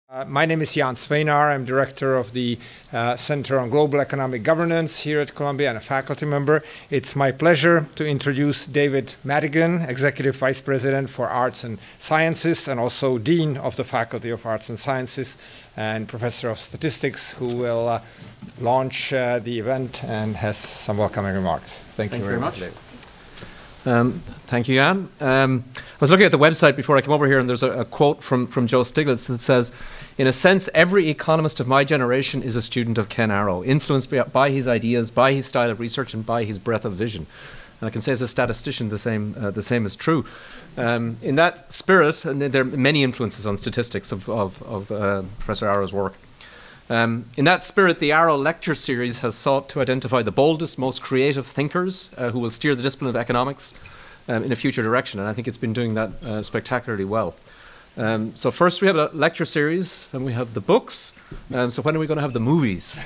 My name is Jan Svengar. I'm director of the Center on Global Economic Governance here at Columbia and a faculty member. It's my pleasure to introduce David Madigan, Executive Vice President for Arts and Sciences and also Dean of the Faculty of Arts and Sciences and Professor of Statistics, who will launch the event and has some welcoming remarks. Thank you very much. Thank you, Jan. I was looking at the website before I came over here, and there's a quote from Joe Stiglitz that says, "In a sense, every economist of my generation is a student of Ken Arrow, influenced by his ideas, by his style of research, and by his breadth of vision." And I can say as a statistician the same is true. In that spirit, and there are many influences on statistics of Professor Arrow's work. In that spirit, the Arrow Lecture Series has sought to identify the boldest, most creative thinkers who will steer the discipline of economics in a future direction, and I think it's been doing that spectacularly well. So first we have a lecture series, then we have the books, so when are we going to have the movies?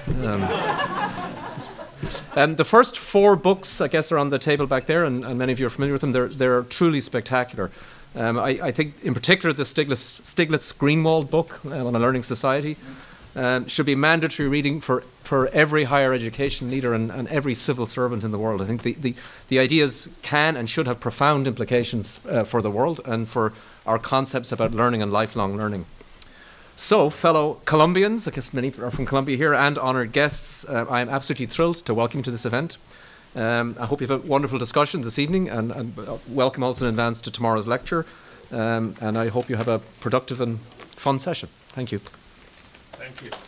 The first 4 books, I guess, are on the table back there, and many of you are familiar with them. They're truly spectacular. I think in particular the Stiglitz Greenwald book on a learning society should be mandatory reading for every higher education leader and every civil servant in the world. I think the ideas can and should have profound implications for the world and for our concepts about learning and lifelong learning. So, fellow Columbians, I guess many are from Columbia here, and honoured guests, I am absolutely thrilled to welcome you to this event. I hope you have a wonderful discussion this evening, and welcome also in advance to tomorrow's lecture. And I hope you have a productive and fun session. Thank you. Thank you.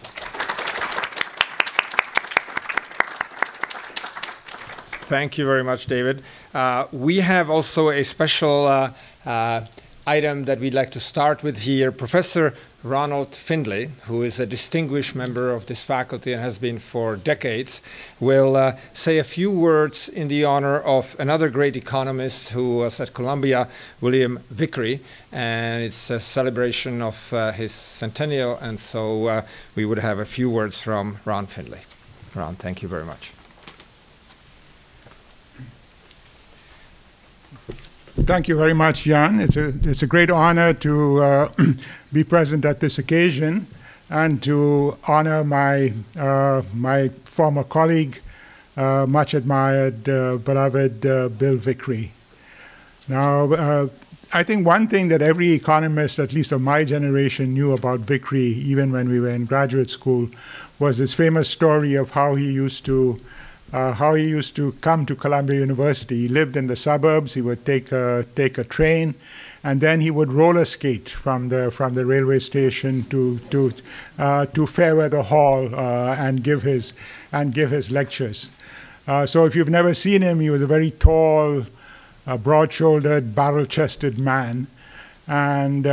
Thank you very much, David. We have also a special item that we'd like to start with here. Professor Ronald Findlay, who is a distinguished member of this faculty and has been for decades, will say a few words in the honor of another great economist who was at Columbia, William Vickrey, and it's a celebration of his centennial, and so we would have a few words from Ron Findlay. Ron, thank you very much. Thank you very much, Jan. It's a great honor to be present at this occasion and to honor my my former colleague, much admired, beloved Bill Vickrey. Now, I think one thing that every economist, at least of my generation, knew about Vickrey, even when we were in graduate school, was this famous story of how he used to come to Columbia University. He lived in the suburbs. He would take a train, and then he would roller skate from the railway station to Fairweather Hall and give his lectures. So if you've never seen him, he was a very tall, broad-shouldered, barrel-chested man, and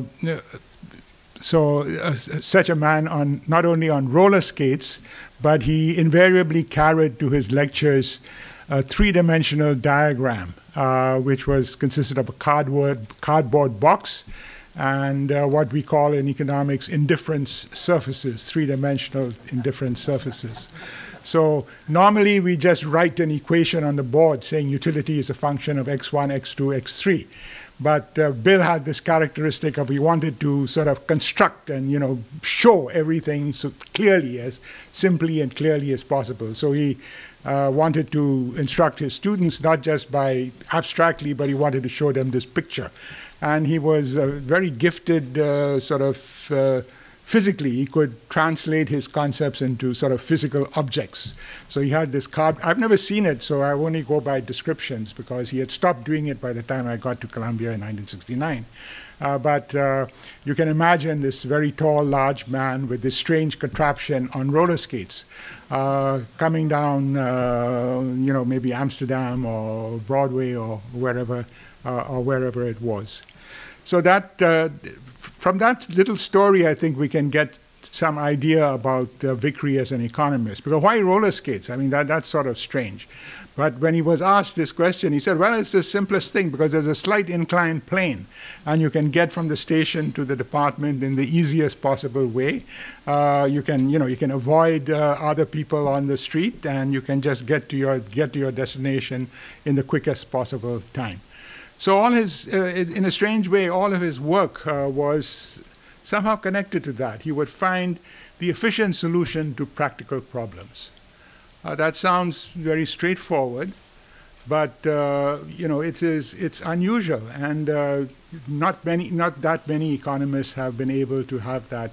such a man not only on roller skates, but he invariably carried to his lectures a 3-dimensional diagram, which consisted of a cardboard box and what we call in economics indifference surfaces, 3-dimensional indifference surfaces. So normally we just write an equation on the board saying utility is a function of x1, x2, x3. But Bill had this characteristic of he wanted to sort of construct and show everything so clearly, as simply and clearly as possible. So he wanted to instruct his students not just by abstractly, but he wanted to show them this picture. And he was very gifted physically. He could translate his concepts into sort of physical objects. So he had this I've never seen it, so I only go by descriptions because he had stopped doing it by the time I got to Columbia in 1969. But you can imagine this very tall, large man with this strange contraption on roller skates coming down, maybe Amsterdam or Broadway or wherever it was. So that from that little story, I think we can get some idea about Vickrey as an economist. Because why roller skates? I mean, that's sort of strange. But when he was asked this question, he said, well, it's the simplest thing because there's a slight inclined plane, and you can get from the station to the department in the easiest possible way. You can avoid other people on the street, and you can just get to your destination in the quickest possible time. So all his, in a strange way, all of his work was somehow connected to that, he would find the efficient solution to practical problems. That sounds very straightforward, but it's unusual, and not that many economists have been able to have that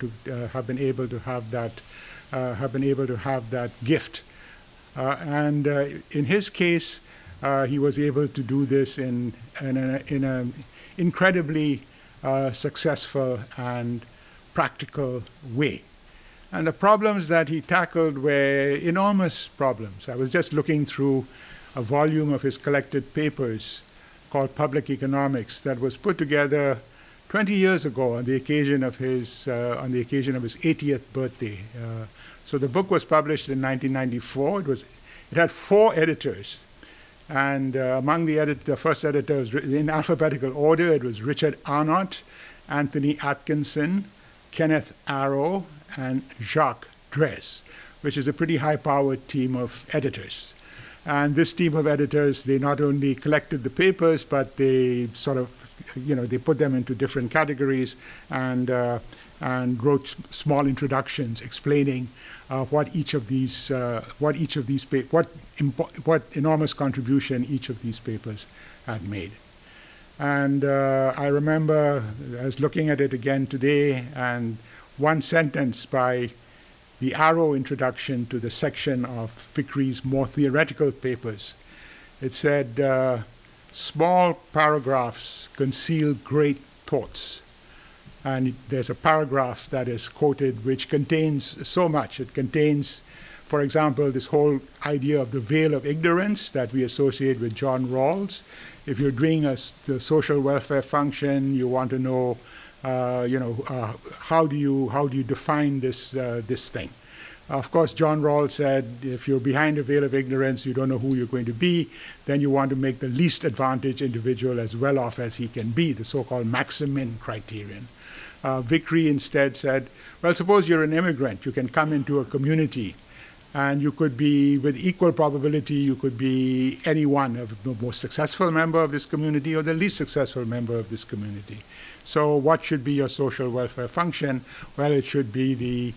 gift. And in his case, he was able to do this in an incredibly successful and practical way. And the problems that he tackled were enormous problems. I was just looking through a volume of his collected papers called Public Economics that was put together 20 years ago on the occasion of his 80th birthday. So the book was published in 1994. It had 4 editors. And among the first editors, in alphabetical order, it was Richard Arnott, Anthony Atkinson, Kenneth Arrow, and Jacques Dress, which is a pretty high-powered team of editors. And this team of editors, they not only collected the papers, but they sort of, they put them into different categories and wrote small introductions explaining what enormous contribution each of these papers had made. And I remember I was looking at it again today, and one sentence by the Arrow introduction to the section of Vickrey's more theoretical papers. It said, small paragraphs conceal great thoughts. And there's a paragraph that is quoted which contains so much. It contains, for example, this whole idea of the veil of ignorance that we associate with John Rawls. If you're doing the social welfare function, you want to know, how do you define this thing? Of course, John Rawls said, if you're behind a veil of ignorance, you don't know who you're going to be, then you want to make the least advantaged individual as well off as he can be, the so-called Maximin criterion. Vickrey instead said, well, suppose you're an immigrant. You can come into a community, and you could be, with equal probability, you could be any one of the most successful member of this community or the least successful member of this community. So what should be your social welfare function? Well, it should be the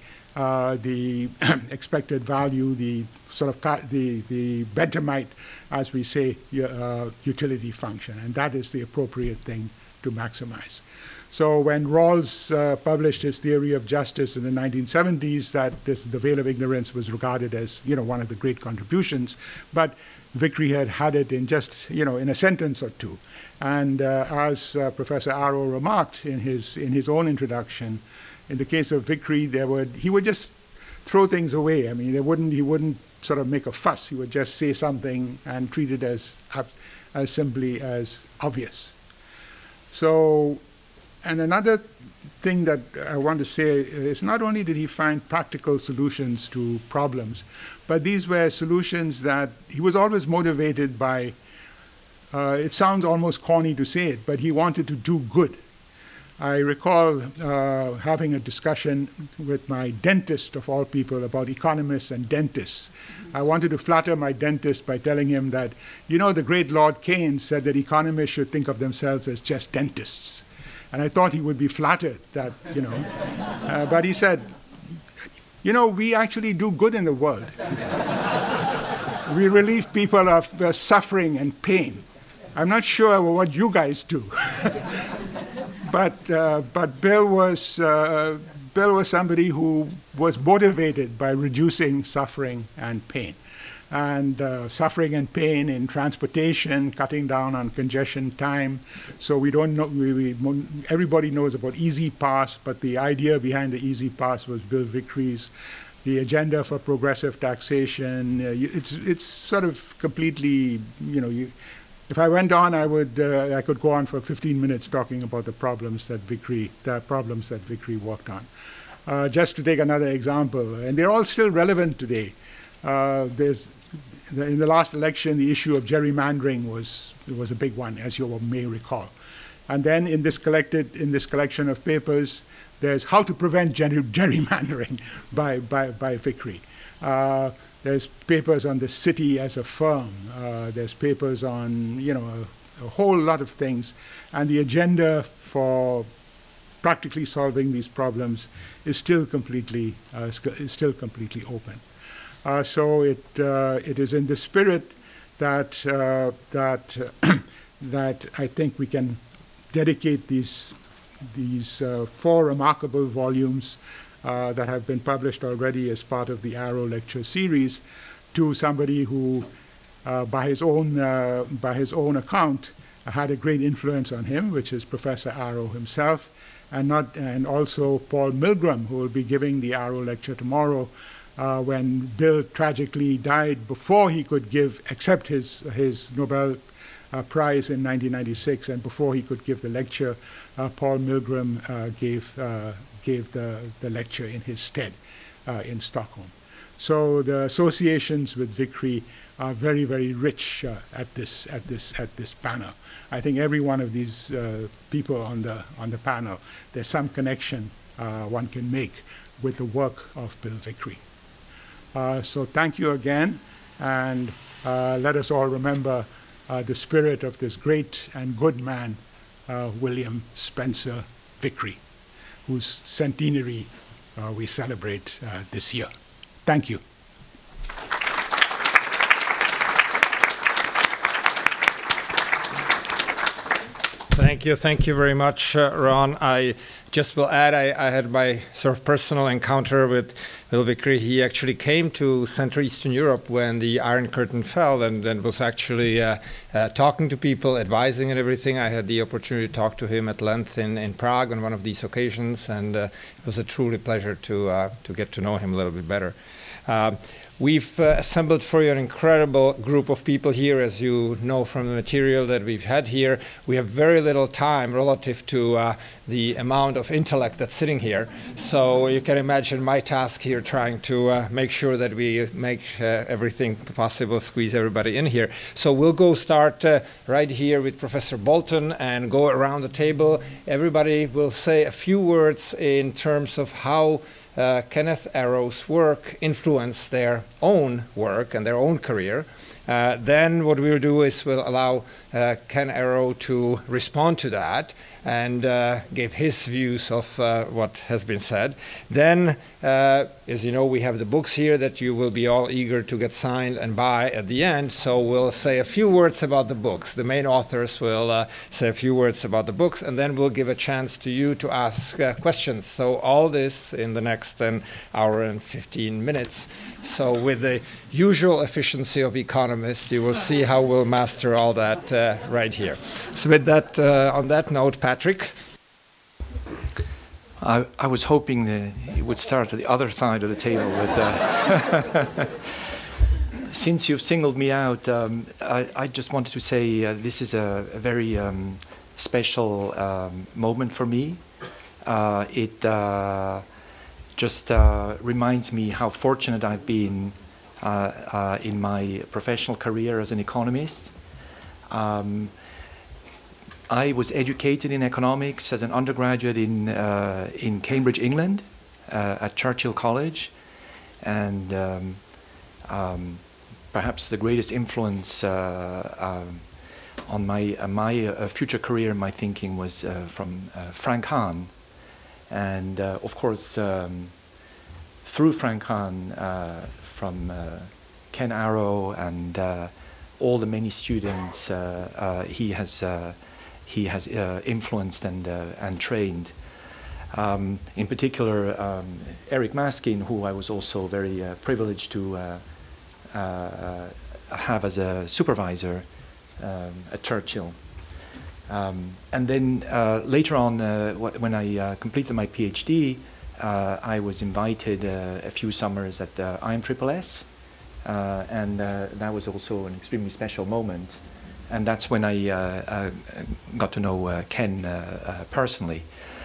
expected value, the sort of the Bentham, as we say, utility function, and that is the appropriate thing to maximize. So when Rawls published his theory of justice in the 1970s, the veil of ignorance was regarded as one of the great contributions, but Vickrey had it in just in a sentence or two, and as Professor Arrow remarked in his own introduction, in the case of Vickrey, he would just throw things away. I mean, he wouldn't sort of make a fuss. He would just say something and treat it as simply as obvious. So. And another thing that I want to say is not only did he find practical solutions to problems, but these were solutions that he was always motivated by, it sounds almost corny to say it, but he wanted to do good. I recall having a discussion with my dentist, of all people, about economists and dentists. I wanted to flatter my dentist by telling him that, the great Lord Keynes said that economists should think of themselves as just dentists. And I thought he would be flattered that, but he said, we actually do good in the world. We relieve people of suffering and pain. I'm not sure what you guys do. But Bill was somebody who was motivated by reducing suffering and pain. And suffering and pain in transportation, cutting down on congestion time. So we don't know, everybody knows about Easy Pass, but the idea behind the Easy Pass was Bill Vickrey's. The agenda for progressive taxation, it's sort of completely, if I went on, I could go on for 15 minutes talking about the problems that Vickrey worked on. Just to take another example, and they're all still relevant today. In the last election, the issue of gerrymandering was a big one, as you may recall. And then in this collection of papers, there's how to prevent gerrymandering by Vickrey. There's papers on the city as a firm. There's papers on a whole lot of things, and the agenda for practically solving these problems is still completely open. So it is in the spirit that that I think we can dedicate these 4 remarkable volumes that have been published already as part of the Arrow lecture series to somebody who, by his own account, had a great influence on him, which is Professor Arrow himself, and also Paul Milgrom, who will be giving the Arrow lecture tomorrow, when Bill tragically died before he could accept his Nobel Prize in 1996, and before he could give the lecture, Paul Milgrom gave the lecture in his stead in Stockholm. So the associations with Vickrey are very, very rich at this panel. I think every one of these people on the panel, there's some connection one can make with the work of Bill Vickrey. So thank you again, and let us all remember the spirit of this great and good man, William Spencer Vickrey, whose centenary we celebrate this year. Thank you. Thank you very much, Ron. I just will add, I had my sort of personal encounter with Bill Vickrey. He actually came to Central Eastern Europe when the Iron Curtain fell, and was actually talking to people, advising and everything. I had the opportunity to talk to him at length in Prague on one of these occasions, and it was a truly pleasure to get to know him a little bit better. We've assembled for you an incredible group of people here, as you know from the material that we've had here. We have very little time relative to the amount of intellect that's sitting here. So you can imagine my task here trying to make sure that we make everything possible, squeeze everybody in here. So we'll go start right here with Professor Bolton and go around the table. Everybody will say a few words in terms of how Kenneth Arrow's work influenced their own work and their own career. Then what we'll do is we'll allow Ken Arrow to respond to that and give his views of what has been said. Then, as you know, we have the books here that you will be all eager to get signed and buy at the end. So we'll say a few words about the books. The main authors will say a few words about the books, and then we'll give a chance to you to ask questions. So all this in the next hour and 15 minutes. So with the usual efficiency of economists, you will see how we'll master all that right here. So with that, on that note, Patrick. I was hoping that it would start at the other side of the table, but since you've singled me out, I just wanted to say this is a very special moment for me. It just reminds me how fortunate I've been in my professional career as an economist. I was educated in economics as an undergraduate in Cambridge, England, at Churchill College, and perhaps the greatest influence on my future career, my thinking, was from Frank Hahn, and of course through Frank Hahn, from Ken Arrow and all the many students he has influenced and trained. In particular, Eric Maskin, who I was also very privileged to have as a supervisor at Churchill. And then later on, when I completed my PhD, I was invited a few summers at the IMSS, and that was also an extremely special moment. And that's when I got to know Ken personally.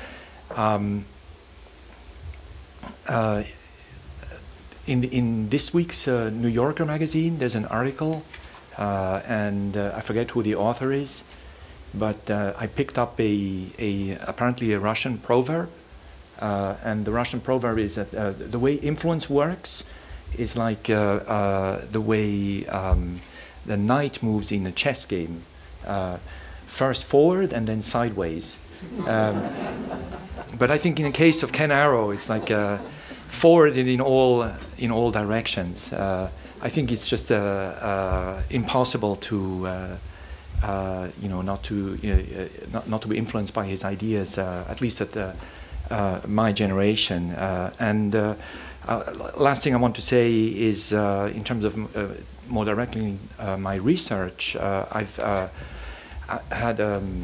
In this week's New Yorker magazine, there's an article, and I forget who the author is, but I picked up apparently a Russian proverb, and the Russian proverb is that the way influence works is like the way the knight moves in a chess game, first forward and then sideways. but I think in the case of Ken Arrow, it's like forwarded in all directions. I think it's just impossible to not to be influenced by his ideas, at least at my generation. Last thing I want to say is, in terms of more directly my research, I've had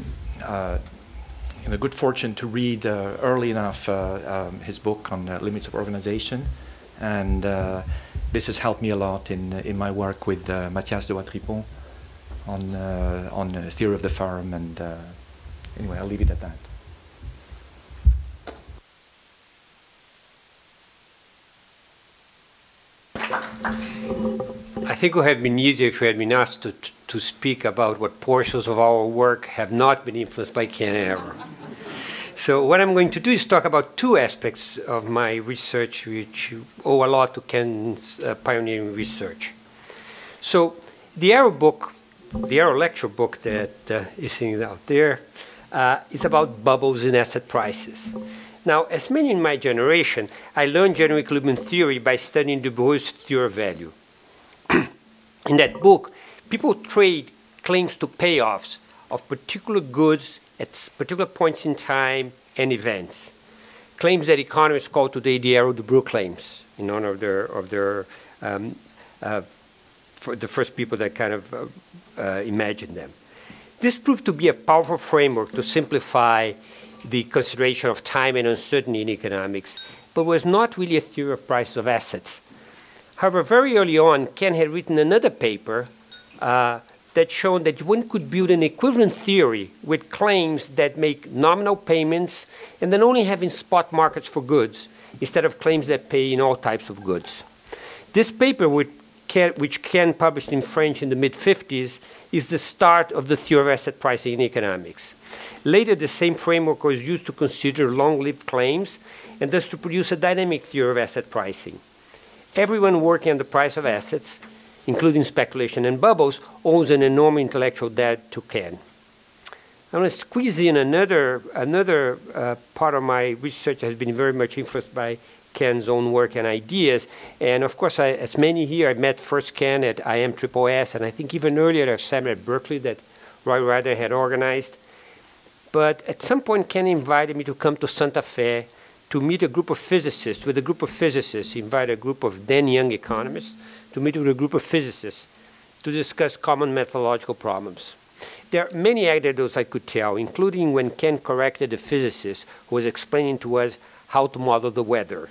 the good fortune to read early enough his book on limits of organization, and this has helped me a lot in my work with Mathias de Watripon on theory of the firm. And anyway, I'll leave it at that. I think it would have been easier if we had been asked to speak about what portions of our work have not been influenced by Ken Arrow. So what I'm going to do is talk about two aspects of my research which owe a lot to Ken's pioneering research. So the Arrow book, the Arrow lecture book that is sitting out there, is about bubbles in asset prices. Now, as many in my generation, I learned general equilibrium theory by studying Du Bois' theory of value. In that book, people trade claims to payoffs of particular goods at particular points in time and events. Claims that economists call today the Arrow-Debreu claims, in honor of for the first people that kind of imagined them. This proved to be a powerful framework to simplify the consideration of time and uncertainty in economics, but was not really a theory of prices of assets. However, very early on, Ken had written another paper that showed that one could build an equivalent theory with claims that make nominal payments and then only having spot markets for goods, instead of claims that pay in all types of goods. This paper, which Ken published in French in the mid-50s, is the start of the theory of asset pricing in economics. Later, the same framework was used to consider long-lived claims and thus to produce a dynamic theory of asset pricing. Everyone working on the price of assets, including speculation and bubbles, owes an enormous intellectual debt to Ken. I'm going to squeeze in another part of my research that has been very much influenced by Ken's own work and ideas. And of course, as many here, I met first Ken at IMSSS, and I think even earlier at a seminar at Berkeley that Roy Ryder had organized. But at some point, Ken invited me to come to Santa Fe to meet a group of physicists. With a group of physicists, he invited a group of then young economists to meet with a group of physicists to discuss common methodological problems. There are many anecdotes I could tell, including when Ken corrected a physicist who was explaining to us how to model the weather.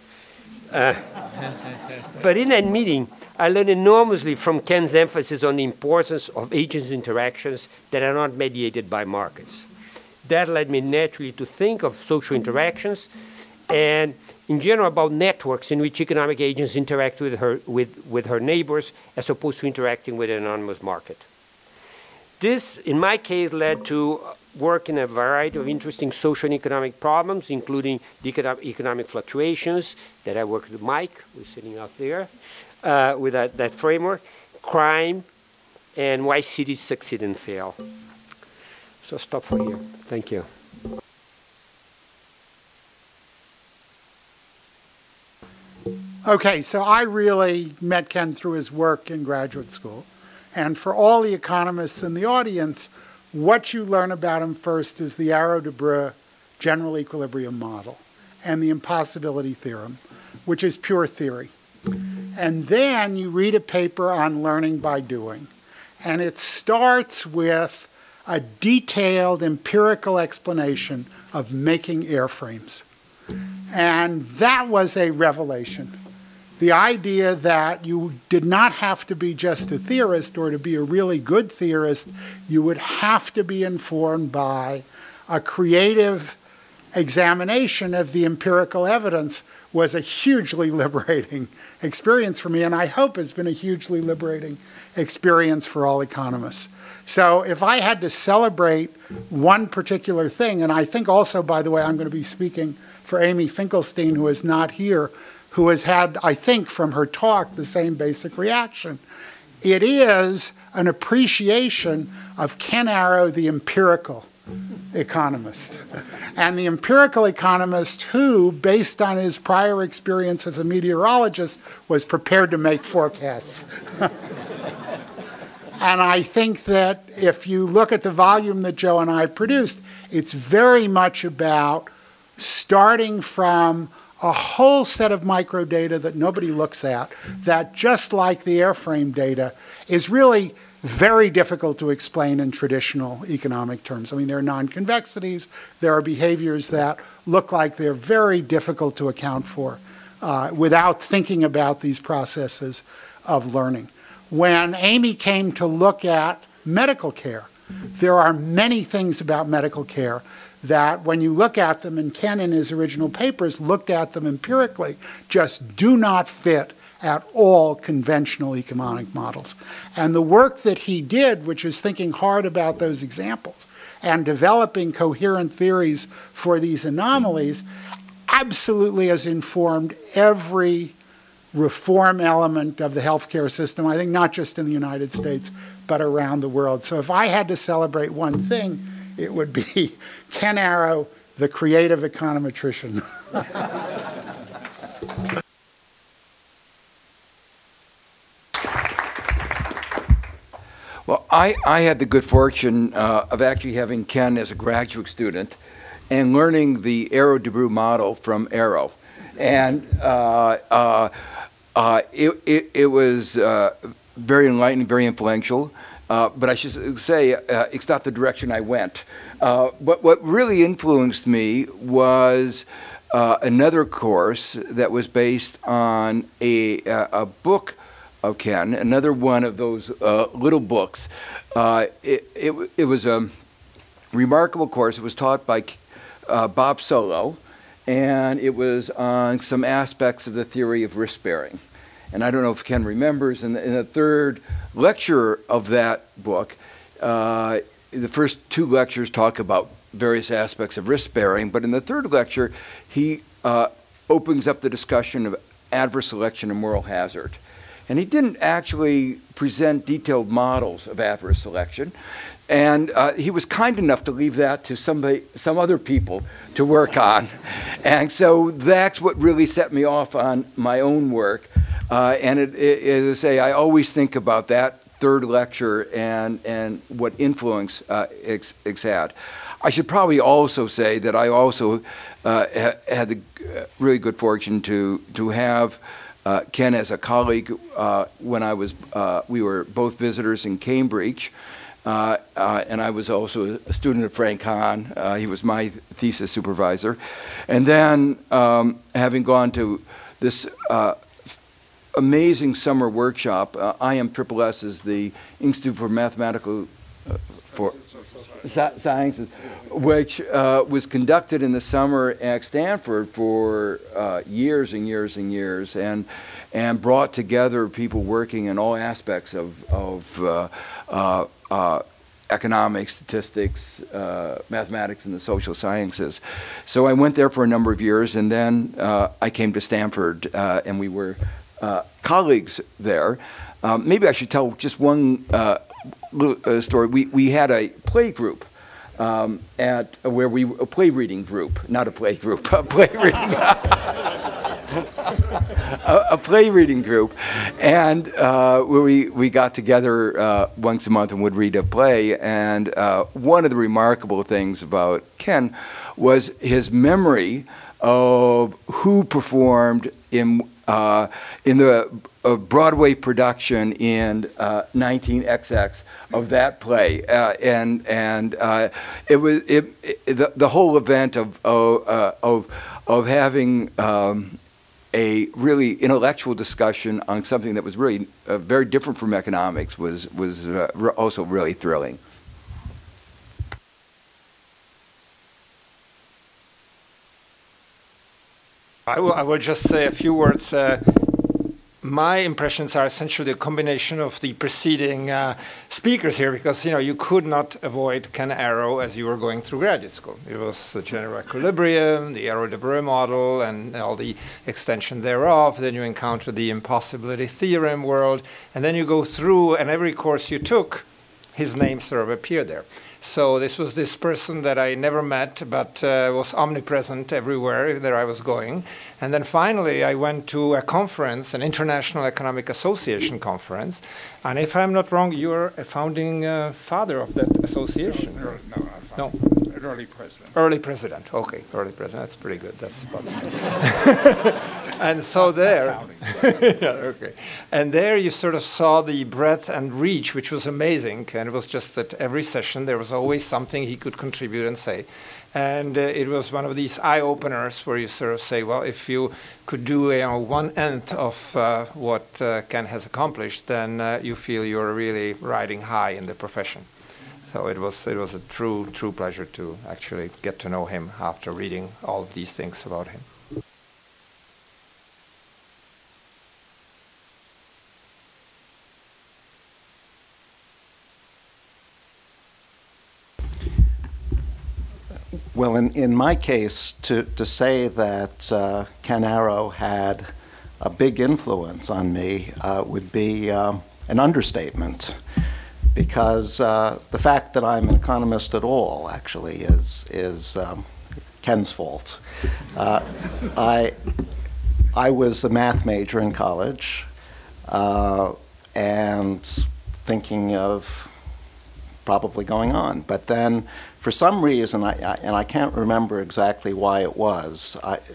But in that meeting, I learned enormously from Ken's emphasis on the importance of agents' interactions that are not mediated by markets. That led me naturally to think of social interactions and in general about networks in which economic agents interact with her neighbors as opposed to interacting with an anonymous market. This, in my case, led to work in a variety of interesting social and economic problems, including the economic fluctuations that I worked with Mike, who's sitting out there, with that framework, crime, and why cities succeed and fail. So I'll stop for here. Thank you. Okay, so I really met Ken through his work in graduate school. And for all the economists in the audience, what you learn about him first is the Arrow-Debreu general equilibrium model and the impossibility theorem, which is pure theory. And then you read a paper on learning by doing. And it starts with a detailed empirical explanation of making airframes. And that was a revelation. The idea that you did not have to be just a theorist or to be a really good theorist, you would have to be informed by a creative examination of the empirical evidence was a hugely liberating experience for me, and I hope has been a hugely liberating experience for all economists. So if I had to celebrate one particular thing, and I think also, by the way, I'm going to be speaking for Amy Finkelstein, who is not here, who has had, I think, from her talk, the same basic reaction. It is an appreciation of Ken Arrow, the empirical, economist. And the empirical economist who, based on his prior experience as a meteorologist, was prepared to make forecasts. And I think that if you look at the volume that Joe and I produced, it's very much about starting from a whole set of microdata that nobody looks at, that just like the airframe data, is really very difficult to explain in traditional economic terms. I mean, there are non-convexities, there are behaviors that look like they're very difficult to account for without thinking about these processes of learning. When Amy came to look at medical care, there are many things about medical care that when you look at them, and Ken in his original papers looked at them empirically, just do not fit at all conventional economic models. And the work that he did, which is thinking hard about those examples and developing coherent theories for these anomalies, absolutely has informed every reform element of the healthcare system, I think not just in the United States, but around the world. So if I had to celebrate one thing, it would be Ken Arrow, the creative econometrician. Well, I had the good fortune of actually having Ken as a graduate student and learning the Arrow-Debreu model from Arrow. And it was very enlightening, very influential. But I should say, it's not the direction I went. What really influenced me was another course that was based on a book of Ken, another one of those little books. It was a remarkable course. It was taught by Bob Solow, and it was on some aspects of the theory of risk-bearing. And I don't know if Ken remembers, in the third lecture of that book, the first two lectures talk about various aspects of risk-bearing, but in the third lecture, he opens up the discussion of adverse selection and moral hazard. And he didn't actually present detailed models of adverse selection. And he was kind enough to leave that to some other people to work on. And so that's what really set me off on my own work. And as I say, I always think about that third lecture and what influence it's had. I should probably also say that I also had the really good fortune to have Ken as a colleague when we were both visitors in Cambridge. And I was also a student of Frank Hahn. He was my thesis supervisor. And then having gone to this amazing summer workshop, IMSSS is the Institute for Mathematical Sciences, which was conducted in the summer at Stanford for years and years and years, and brought together people working in all aspects of economics, statistics, mathematics, and the social sciences. So I went there for a number of years, and then I came to Stanford, and we were colleagues there. Maybe I should tell just one story. We had a play group a play reading group, not a play group, a play reading. A play reading group, and where we got together once a month and would read a play. And one of the remarkable things about Ken was his memory of who performed in the Broadway production in 19XX of that play, it was the whole event of having a really intellectual discussion on something that was really very different from economics was also really thrilling. I will just say a few words. My impressions are essentially a combination of the preceding speakers here, because you could not avoid Ken Arrow as you were going through graduate school. It was the general equilibrium, the Arrow-Debreu model, and all the extension thereof. Then you encounter the impossibility theorem world, and then you go through, and every course you took, his name sort of appeared there. So this was this person that I never met, but was omnipresent everywhere that I was going. And then finally, I went to a conference, an International Economic Association conference. And if I'm not wrong, you're a founding father of that association. No. Early president. Early president. Okay, early president. That's pretty good. That's about the same. And so there, yeah, okay. And there you sort of saw the breadth and reach, which was amazing. And it was just that every session there was always something he could contribute and say. And it was one of these eye-openers where you sort of say, well, if you could do 1/10 of what Ken has accomplished, then you feel you're really riding high in the profession. So it was a true pleasure to actually get to know him after reading all of these things about him. Well, in my case, to say that Ken Arrow had a big influence on me would be an understatement, because the fact that I'm an economist at all actually is Ken's fault. I was a math major in college and thinking of probably going on, but then for some reason, and I can't remember exactly why it was,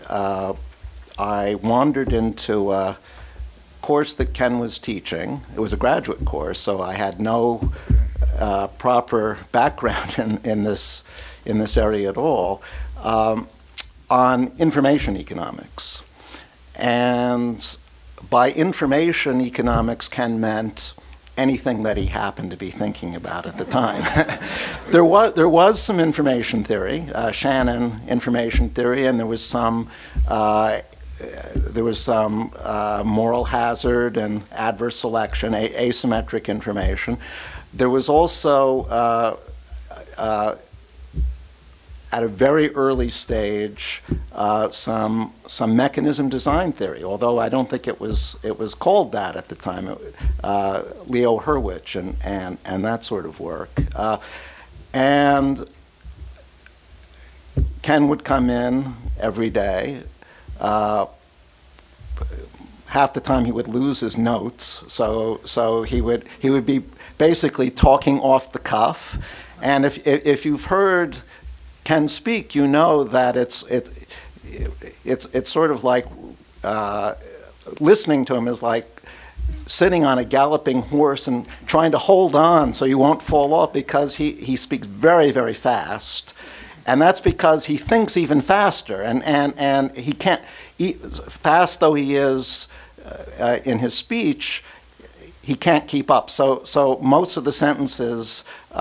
I wandered into a course that Ken was teaching. It was a graduate course, so I had no proper background in this area at all, on information economics. And by information economics, Ken meant anything that he happened to be thinking about at the time. There was some information theory, Shannon information theory, and there was some moral hazard and adverse selection, asymmetric information. There was also at a very early stage some mechanism design theory, although I don't think it was called that at the time. Leo Hurwitz and that sort of work. And Ken would come in every day. Half the time he would lose his notes, so he would be basically talking off the cuff. And if you've heard Ken speak, you know that it's sort of like listening to him is like sitting on a galloping horse and trying to hold on so you won't fall off, because he speaks very, very fast. And that's because he thinks even faster, and he can't, fast though he is in his speech, he can't keep up. So most of the sentences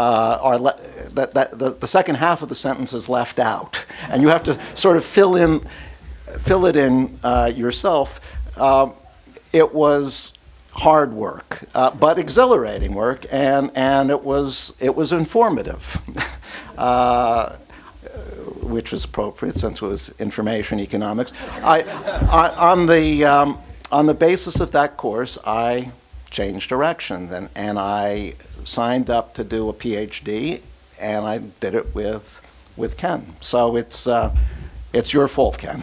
the second half of the sentence is left out, and you have to sort of fill it in yourself. It was hard work, but exhilarating work, and it was informative. Which was appropriate since it was information economics. On the basis of that course, I changed directions, and I signed up to do a PhD, and I did it with Ken. So it's your fault, Ken.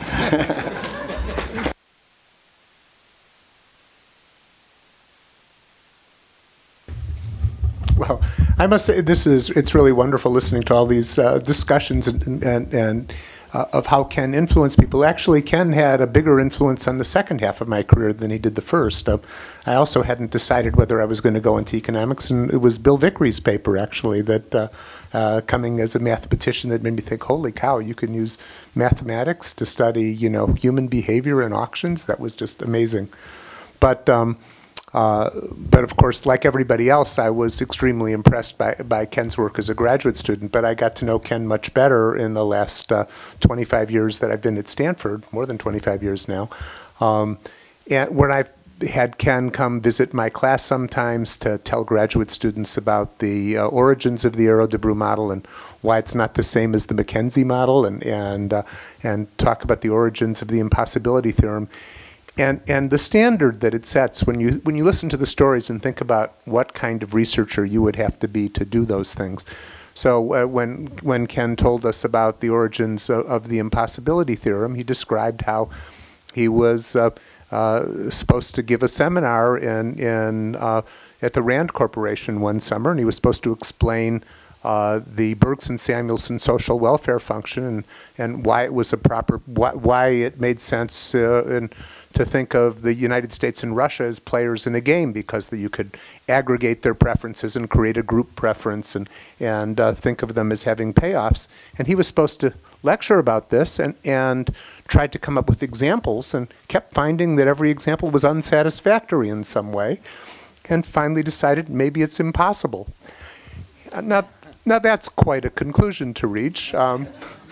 Well, I must say it's really wonderful listening to all these discussions and of how Ken influenced people. Actually, Ken had a bigger influence on the second half of my career than he did the first. I also hadn't decided whether I was going to go into economics, and it was Bill Vickrey's paper, actually, that coming as a mathematician, that made me think, holy cow, you can use mathematics to study, human behavior in auctions. That was just amazing. But of course, like everybody else, I was extremely impressed by Ken's work as a graduate student, but I got to know Ken much better in the last 25 years that I've been at Stanford, more than 25 years now. And when I've had Ken come visit my class sometimes to tell graduate students about the origins of the Arrow-Debreu model and why it's not the same as the McKenzie model, and talk about the origins of the impossibility theorem. And the standard that it sets, when you listen to the stories and think about what kind of researcher you would have to be to do those things, So when Ken told us about the origins of the impossibility theorem, he described how he was supposed to give a seminar at the Rand Corporation one summer, and he was supposed to explain the Bergson-Samuelson social welfare function and why it was why it made sense to think of the United States and Russia as players in a game, because you could aggregate their preferences and create a group preference and think of them as having payoffs. And he was supposed to lecture about this and tried to come up with examples and kept finding that every example was unsatisfactory in some way, and finally decided maybe it's impossible. Now that's quite a conclusion to reach, and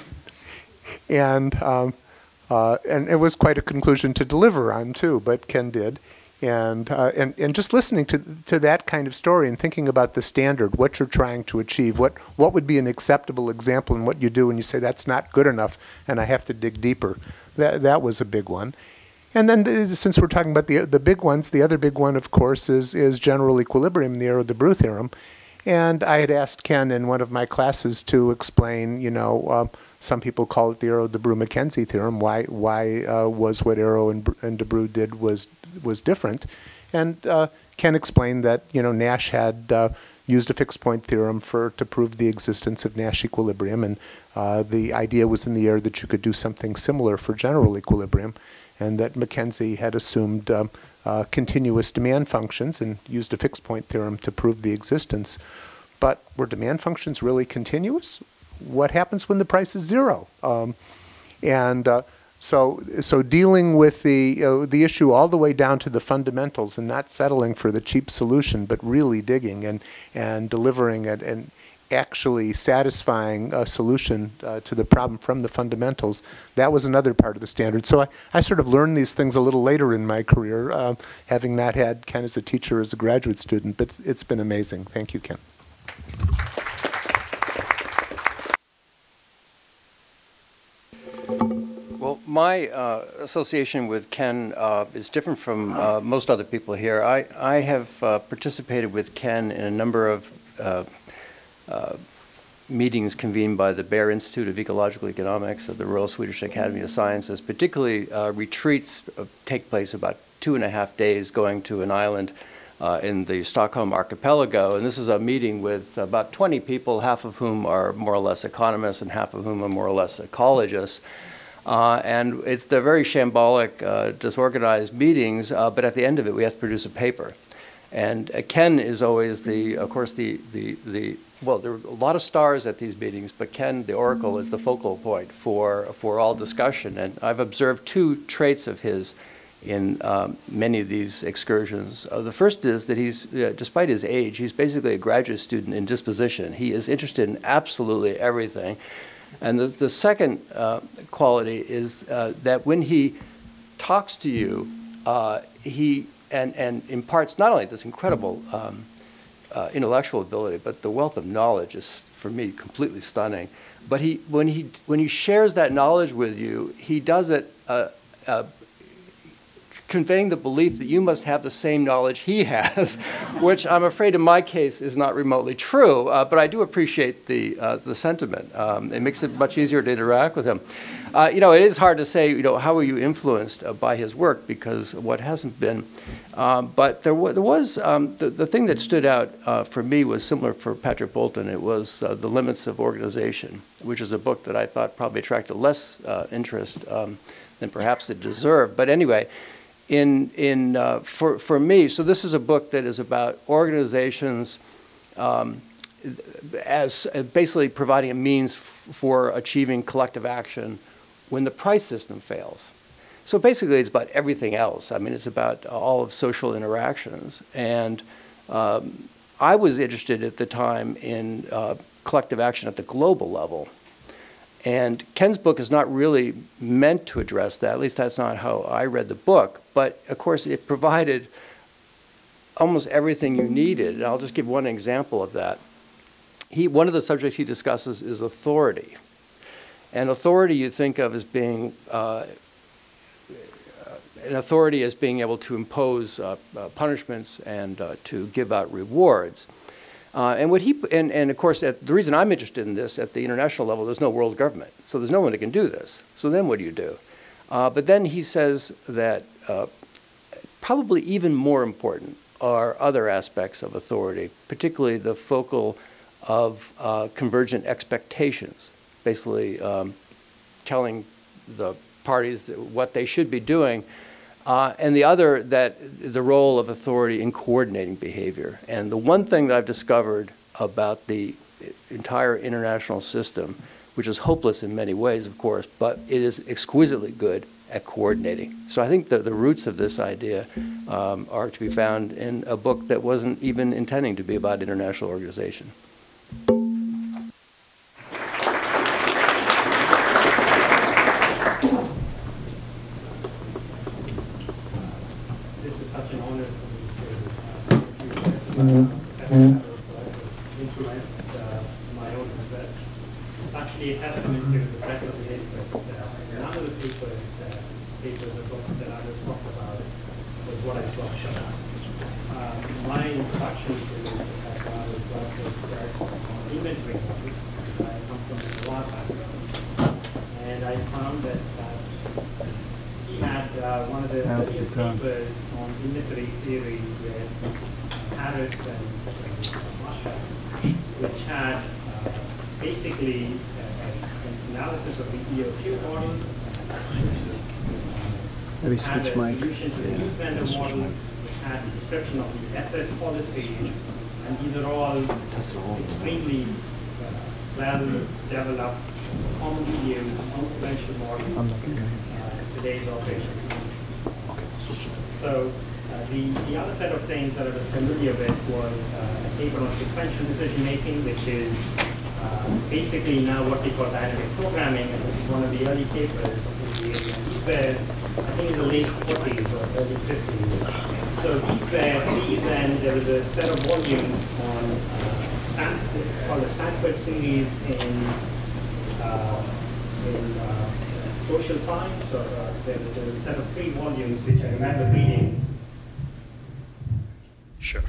it was quite a conclusion to deliver on too. But Ken did, and just listening to that kind of story and thinking about the standard, what you're trying to achieve, what would be an acceptable example in what you do, and you say that's not good enough, and I have to dig deeper. That was a big one. And then, since we're talking about the big ones, the other big one, of course, is general equilibrium, the Arrow-Debreu theorem. And I had asked Ken in one of my classes to explain, some people call it the Arrow-Debreu-Mackenzie theorem. Why was what Arrow and Debreu did was different? And Ken explained that Nash had used a fixed point theorem to prove the existence of Nash equilibrium, and the idea was in the air that you could do something similar for general equilibrium, and that Mackenzie had assumed continuous demand functions and used a fixed point theorem to prove the existence. But were demand functions really continuous? What happens when the price is zero? So dealing with the issue all the way down to the fundamentals and not settling for the cheap solution, but really digging and delivering an actually satisfying solution to the problem from the fundamentals, that was another part of the standard. So I sort of learned these things a little later in my career, having not had Ken as a teacher as a graduate student, but it's been amazing. Thank you, Ken. Well, my association with Ken is different from most other people here. I have participated with Ken in a number of meetings convened by the Baer Institute of Ecological Economics of the Royal Swedish Academy of Sciences. Particularly, retreats take place about 2.5 days going to an island in the Stockholm archipelago. And this is a meeting with about 20 people, half of whom are more or less economists and half of whom are more or less ecologists. And it's the very shambolic, disorganized meetings, but at the end of it, we have to produce a paper. And Ken is always well, there are a lot of stars at these meetings, but Ken, the oracle, is the focal point for all discussion. And I've observed two traits of his in many of these excursions. The first is that he's, despite his age, he's basically a graduate student in disposition. He is interested in absolutely everything. And the second quality is that when he talks to you, he imparts not only this incredible intellectual ability, but the wealth of knowledge is, for me, completely stunning. But when he shares that knowledge with you, he does it conveying the belief that you must have the same knowledge he has, which I'm afraid in my case is not remotely true, but I do appreciate the sentiment. It makes it much easier to interact with him. It is hard to say, how were you influenced by his work, because what hasn't been. But there was, the thing that stood out for me was similar for Patrick Bolton. It was The Limits of Organization, which is a book that I thought probably attracted less interest than perhaps it deserved. But anyway, for me, so this is a book that is about organizations as basically providing a means for achieving collective action when the price system fails. So basically it's about everything else. I mean, it's about all of social interactions. And I was interested at the time in collective action at the global level. And Ken's book is not really meant to address that. At least that's not how I read the book. But of course, it provided almost everything you needed. And I'll just give one example of that. One of the subjects he discusses is authority. And authority you think of as being, an authority as being able to impose punishments and to give out rewards. And of course, the reason I'm interested in this at the international level, there's no world government, so there's no one that can do this. So then what do you do? But then he says that probably even more important are other aspects of authority, particularly the focal of convergent expectations, basically telling the parties what they should be doing, and the other, that the role of authority in coordinating behavior. And the one thing that I've discovered about the entire international system, which is hopeless in many ways, of course, but it is exquisitely good at coordinating. So I think that the roots of this idea are to be found in a book that wasn't even intending to be about international organization. This is such an honor for me to influence my own research. Actually, it has come into the breadth of the interest. None of the papers or books that I was talking about was what I saw shows. My introduction to Professor Ronald was first on inventory model. I come from a law background, and I found that he had one of the earliest papers on inventory theory with Harris and Russia, which had basically an analysis of the EOQ model, had a solution to the youth vendor model, which had the description of the SS policies, and these are all extremely well-developed, commonly used, influential models in today's operation. So the other set of things that I was familiar with was a paper on sequential decision making, which is basically now what we call dynamic programming, and this is one of the early papers in the area. These were, I think, in the late 40s or early 50s. So these and there was a set of volumes on called the Stanford series in social science, or there was a set of 3 volumes which I remember reading. Sure.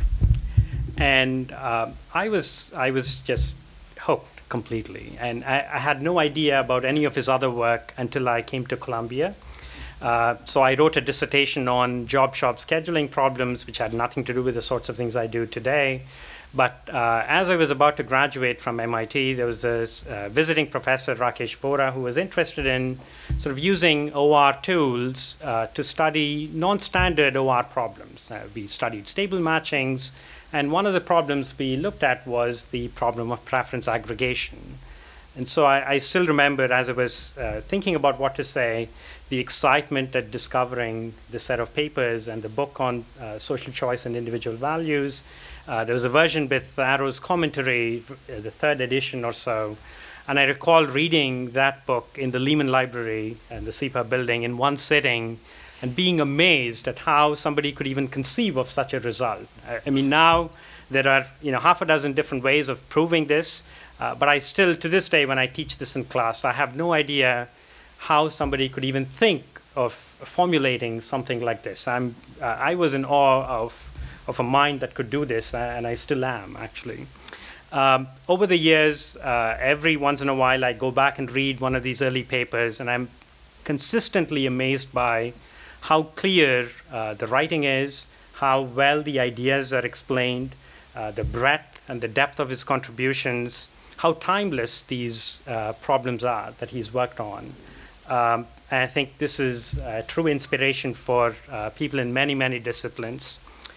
And I was just hooked completely, and I had no idea about any of his other work until I came to Columbia. So I wrote a dissertation on job shop scheduling problems, which had nothing to do with the sorts of things I do today. But as I was about to graduate from MIT, there was a visiting professor, Rakesh Vora, who was interested in sort of using OR tools to study non-standard OR problems. We studied stable matchings, and one of the problems we looked at was the problem of preference aggregation. And so I still remember, as I was thinking about what to say, the excitement at discovering the set of papers and the book on social choice and individual values. There was a version with Arrow's commentary, the 3rd edition or so, and I recall reading that book in the Lehman Library and the SEPA building in one sitting and being amazed at how somebody could even conceive of such a result. I mean, now there are half a dozen different ways of proving this, but I still, to this day, when I teach this in class, I have no idea how somebody could even think of formulating something like this. I was in awe of a mind that could do this, and I still am, actually. Over the years, every once in a while, I go back and read one of these early papers, and I'm consistently amazed by how clear the writing is, how well the ideas are explained, the breadth and the depth of his contributions, how timeless these problems are that he's worked on. And I think this is a true inspiration for people in many, many disciplines.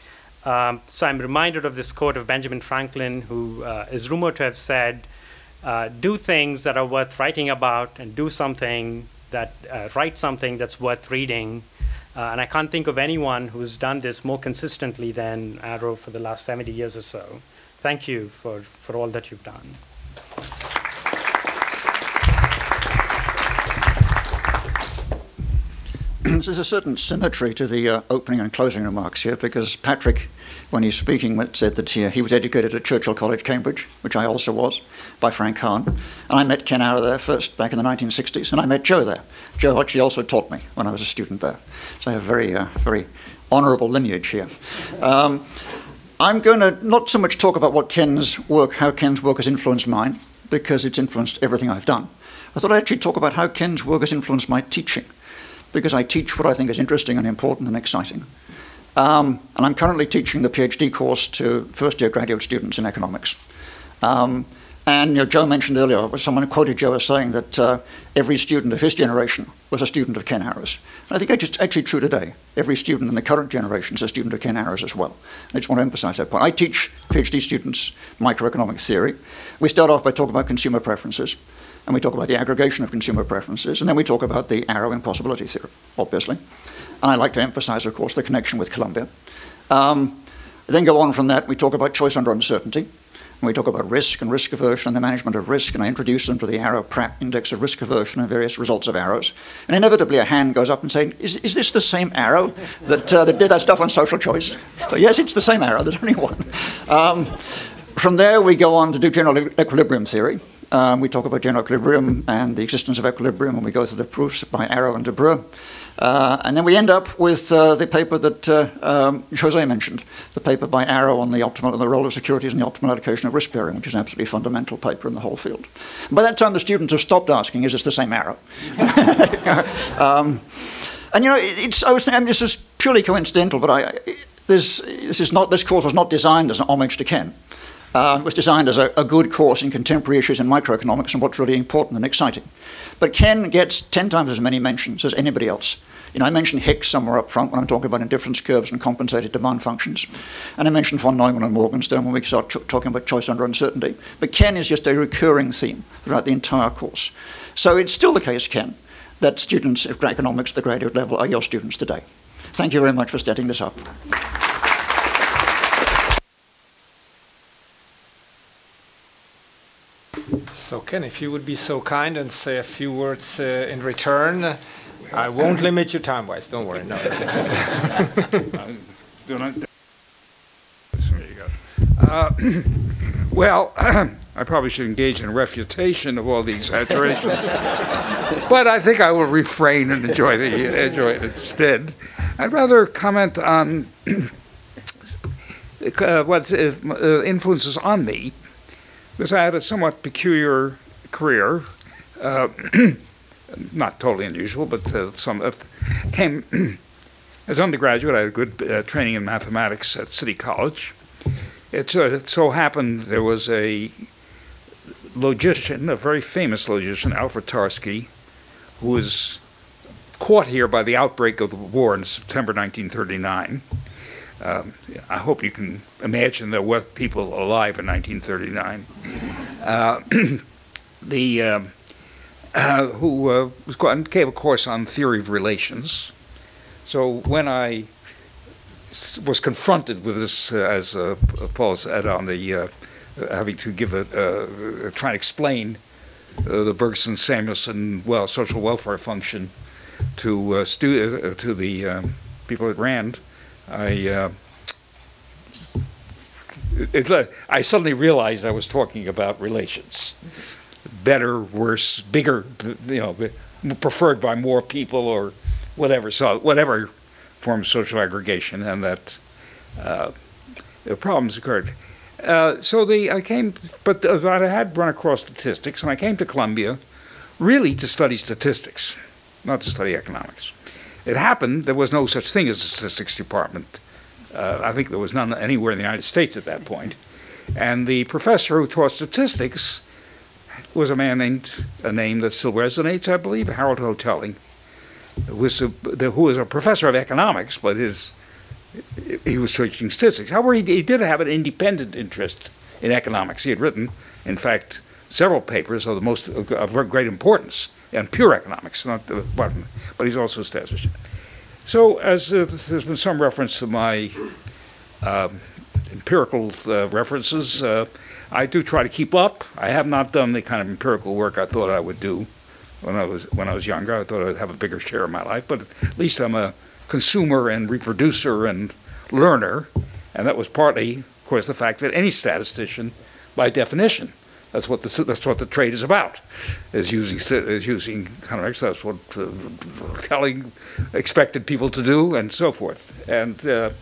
So I'm reminded of this quote of Benjamin Franklin, who is rumored to have said, do things that are worth writing about, and do something that, write something that's worth reading. And I can't think of anyone who's done this more consistently than Arrow for the last 70 years or so. Thank you for all that you've done. There's a certain symmetry to the opening and closing remarks here, because Patrick, when he's speaking, said that he was educated at Churchill College, Cambridge, which I also was, by Frank Hahn. And I met Ken Arrow there first, back in the 1960s, and I met Joe there. Joe actually also taught me when I was a student there. So I have a very honourable lineage here. I'm going to not so much talk about what Ken's work, how Ken's work has influenced mine, because it's influenced everything I've done. I thought I'd actually talk about how Ken's work has influenced my teaching, because I teach what I think is interesting and important and exciting. And I'm currently teaching the PhD course to first-year graduate students in economics. And Joe mentioned earlier, someone quoted Joe as saying that every student of his generation was a student of Ken Arrow's. And I think it's actually true today. Every student in the current generation is a student of Ken Arrow's as well. I just want to emphasize that point. I teach PhD students microeconomic theory. We start off by talking about consumer preferences, and we talk about the aggregation of consumer preferences, and then we talk about the Arrow impossibility theory, obviously. And I like to emphasize, of course, the connection with Columbia. Then go on from that, we talk about choice under uncertainty. And we talk about risk and risk aversion and the management of risk, and I introduce them to the Arrow-Pratt index of risk aversion and various results of arrows. And inevitably a hand goes up and saying, is this the same Arrow that did that stuff on social choice? So yes, it's the same Arrow, there's only one. From there we go on to do general equilibrium theory. We talk about general equilibrium and the existence of equilibrium, and we go through the proofs by Arrow and de Breu. And then we end up with the paper that José mentioned, the paper by Arrow on the role of securities and the optimal allocation of risk bearing, which is an absolutely fundamental paper in the whole field. By that time, the students have stopped asking, is this the same Arrow? And I was thinking, this is purely coincidental, but this course was not designed as an homage to Ken. It was designed as a good course in contemporary issues in microeconomics and what's really important and exciting. But Ken gets 10 times as many mentions as anybody else. I mentioned Hicks somewhere up front when I'm talking about indifference curves and compensated demand functions. And I mentioned von Neumann and Morgenstern when we start talking about choice under uncertainty. But Ken is just a recurring theme throughout the entire course. So it's still the case, Ken, that students of economics at the graduate level are your students today. Thank you very much for setting this up. So Ken, if you would be so kind and say a few words in return. I won't limit you time-wise, don't worry. No. Well, I probably should engage in refutation of all the exaggerations, but I think I will refrain and enjoy it instead. I'd rather comment on what influences on me, because I had a somewhat peculiar career. Not totally unusual, but came as undergraduate. I had a good training in mathematics at City College. It so happened there was a logician, a very famous logician, Alfred Tarski, who was caught here by the outbreak of the war in September 1939. I hope you can imagine there were people alive in 1939. Who gave a course on theory of relations. So when I was confronted with this, as Paul said, on the having to give try and explain the Bergson-Samuelson social welfare function to the people at Rand, I suddenly realized I was talking about relations. Better, worse, bigger, preferred by more people or whatever. So whatever form of social aggregation, and that the problems occurred. I had run across statistics, and I came to Columbia really to study statistics, not to study economics. It happened there was no such thing as a statistics department. I think there was none anywhere in the United States at that point. And the professor who taught statistics was a man named, a name that still resonates, I believe, Harold Hotelling, who was a professor of economics, but he was teaching statistics. However, he did have an independent interest in economics. He had written, in fact, several papers of great importance in pure economics, but he's also a statistician. So, as there's been some reference to my empirical references, I do try to keep up. I have not done the kind of empirical work I thought I would do when I was younger. I thought I'd have a bigger share of my life, but at least I'm a consumer and reproducer and learner, and that was partly, of course, the fact that any statistician, by definition, that's what the trade is about, is using economics. That's what telling expected people to do, and so forth. And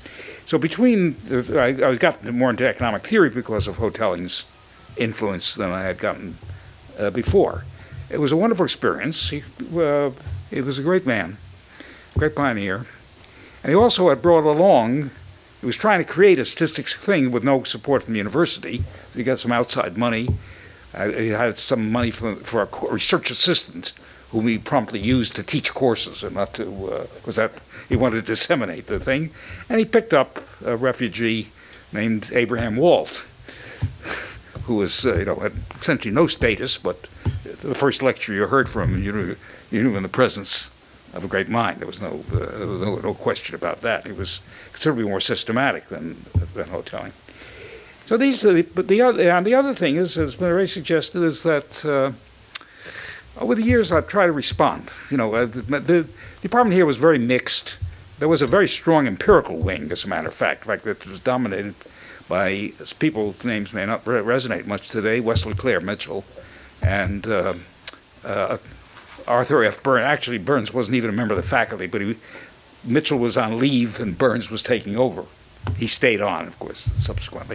So I got more into economic theory because of Hotelling's influence than I had gotten before. It was a wonderful experience. He was a great man, great pioneer. And he also had brought along, he was trying to create a statistics thing with no support from the university. He got some outside money. He had some money for a research assistant whom he promptly used to teach courses and not to, was that he wanted to disseminate the thing. And he picked up a refugee named Abraham Walt, who was, had essentially no status, but the first lecture you heard from him, you knew in the presence of a great mind. There was no question about that. He was considerably more systematic than Hotelling. So the other thing is, as Barrett suggested, is that over the years I've tried to respond. The department here was very mixed. There was a very strong empirical wing, as a matter of fact. In fact, it was dominated by people whose names may not resonate much today: Wesley Clare Mitchell and Arthur F. Burns. Actually, Burns wasn't even a member of the faculty, but Mitchell was on leave and Burns was taking over. He stayed on, of course, subsequently.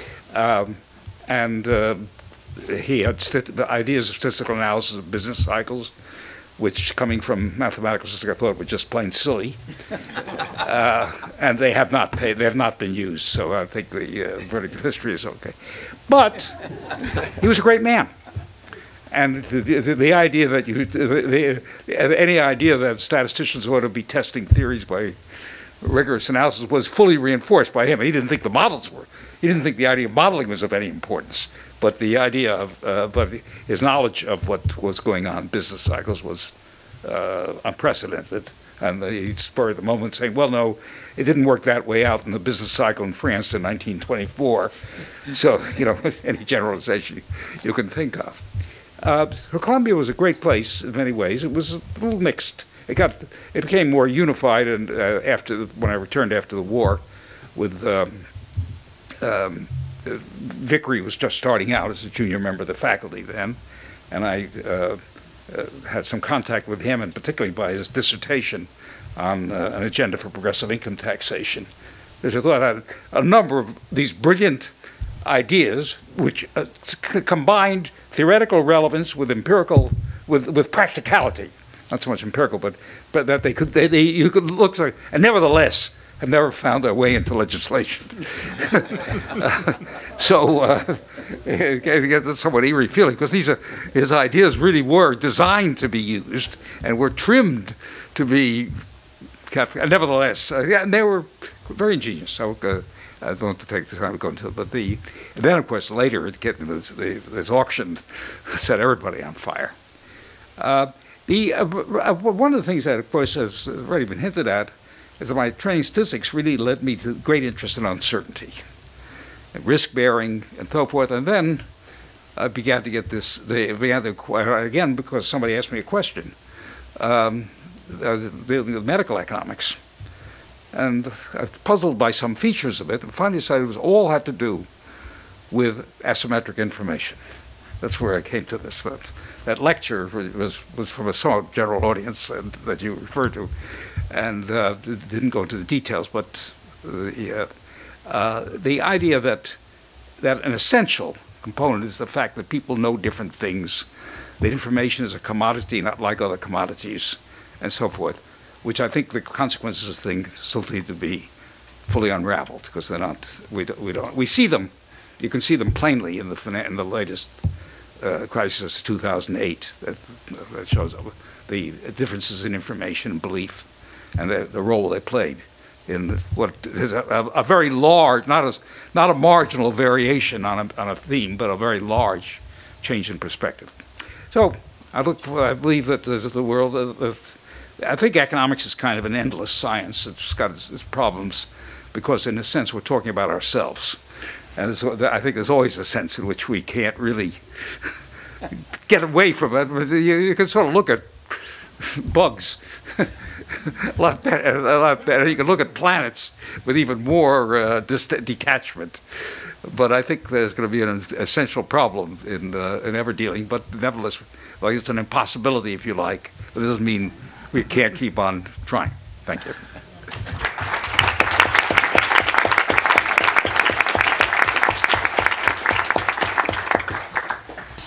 He had the ideas of statistical analysis of business cycles, which, coming from mathematical statistics, I thought were just plain silly, and they have not been used. So I think the verdict of history is okay. But he was a great man, and the idea that any idea that statisticians ought to be testing theories by rigorous analysis was fully reinforced by him. He didn't think the models were. He didn't think the idea of modeling was of any importance, but the idea of, but his knowledge of what was going on in business cycles was unprecedented. And he spurred the moment saying, well, no, it didn't work that way out in the business cycle in France in 1924. So, any generalization you can think of. Columbia was a great place in many ways. It was a little mixed. It became more unified, and when I returned after the war, with Vickrey was just starting out as a junior member of the faculty then, and I had some contact with him, and particularly by his dissertation on an agenda for progressive income taxation. There's a number of these brilliant ideas which combined theoretical relevance with empirical, with practicality. Not so much empirical, but that you could look like, and nevertheless have never found their way into legislation. It gets a somewhat eerie feeling, because his ideas really were designed to be used and were trimmed to be kept. And nevertheless, and they were very ingenious. I don't want to take the time to go into it, but then of course later this auction set everybody on fire. One of the things that, of course, has already been hinted at is that my training in statistics really led me to great interest in uncertainty, and risk-bearing, and so forth. And then I began to get this. They began to acquire again because somebody asked me a question, the medical economics, and I was puzzled by some features of it, and finally decided it was all had to do with asymmetric information. That's where I came to this. That lecture was from a somewhat general audience that you referred to, and didn't go into the details, but the idea that an essential component is the fact that people know different things, that information is a commodity not like other commodities, and so forth, which I think the consequences of things still need to be fully unraveled, because they're not. We see them. You can see them plainly in the latest crisis of 2008 that shows the differences in information and belief, and the role they played in what is a very large, not a marginal variation on a theme, but a very large change in perspective. So I believe that the world. I think economics is kind of an endless science. It's got its problems because, in a sense, we're talking about ourselves. And I think there's always a sense in which we can't really get away from it. You can sort of look at bugs a lot better. You can look at planets with even more detachment. But I think there's going to be an essential problem in ever dealing. But nevertheless, well, it's an impossibility, if you like. But it doesn't mean we can't keep on trying. Thank you.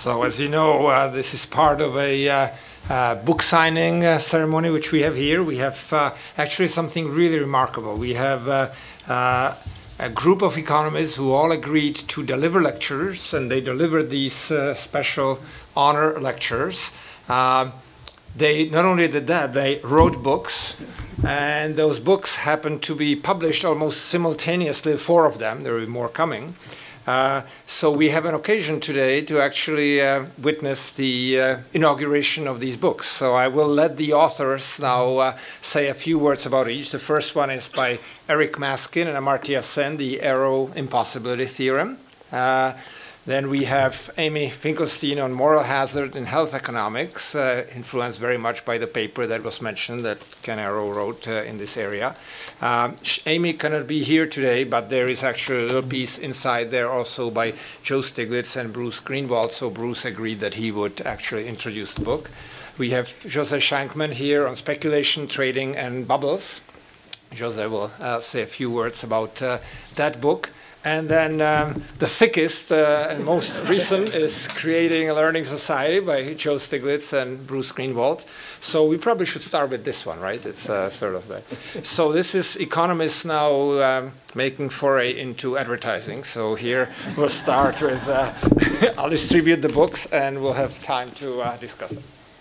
So as you know, this is part of a book signing ceremony which we have here. We have actually something really remarkable. We have a group of economists who all agreed to deliver lectures, and they delivered these special honor lectures. They not only did that, they wrote books, and those books happened to be published almost simultaneously, 4 of them. There will be more coming. So we have an occasion today to actually witness the inauguration of these books. So I will let the authors now say a few words about each. The first one is by Eric Maskin and Amartya Sen, the Arrow Impossibility Theorem. Then we have Amy Finkelstein on moral hazard in health economics, influenced very much by the paper that was mentioned that Ken Arrow wrote in this area. Amy cannot be here today, but there is actually a little piece inside there also by Joe Stiglitz and Bruce Greenwald, so Bruce agreed that he would actually introduce the book. We have José Scheinkman here on speculation, trading, and bubbles. José will say a few words about that book. And then the thickest and most recent is Creating a Learning Society by Joe Stiglitz and Bruce Greenwald. So we probably should start with this one, right? It's sort of so this is economists now making foray into advertising. So here we'll start with, I'll distribute the books and we'll have time to discuss them.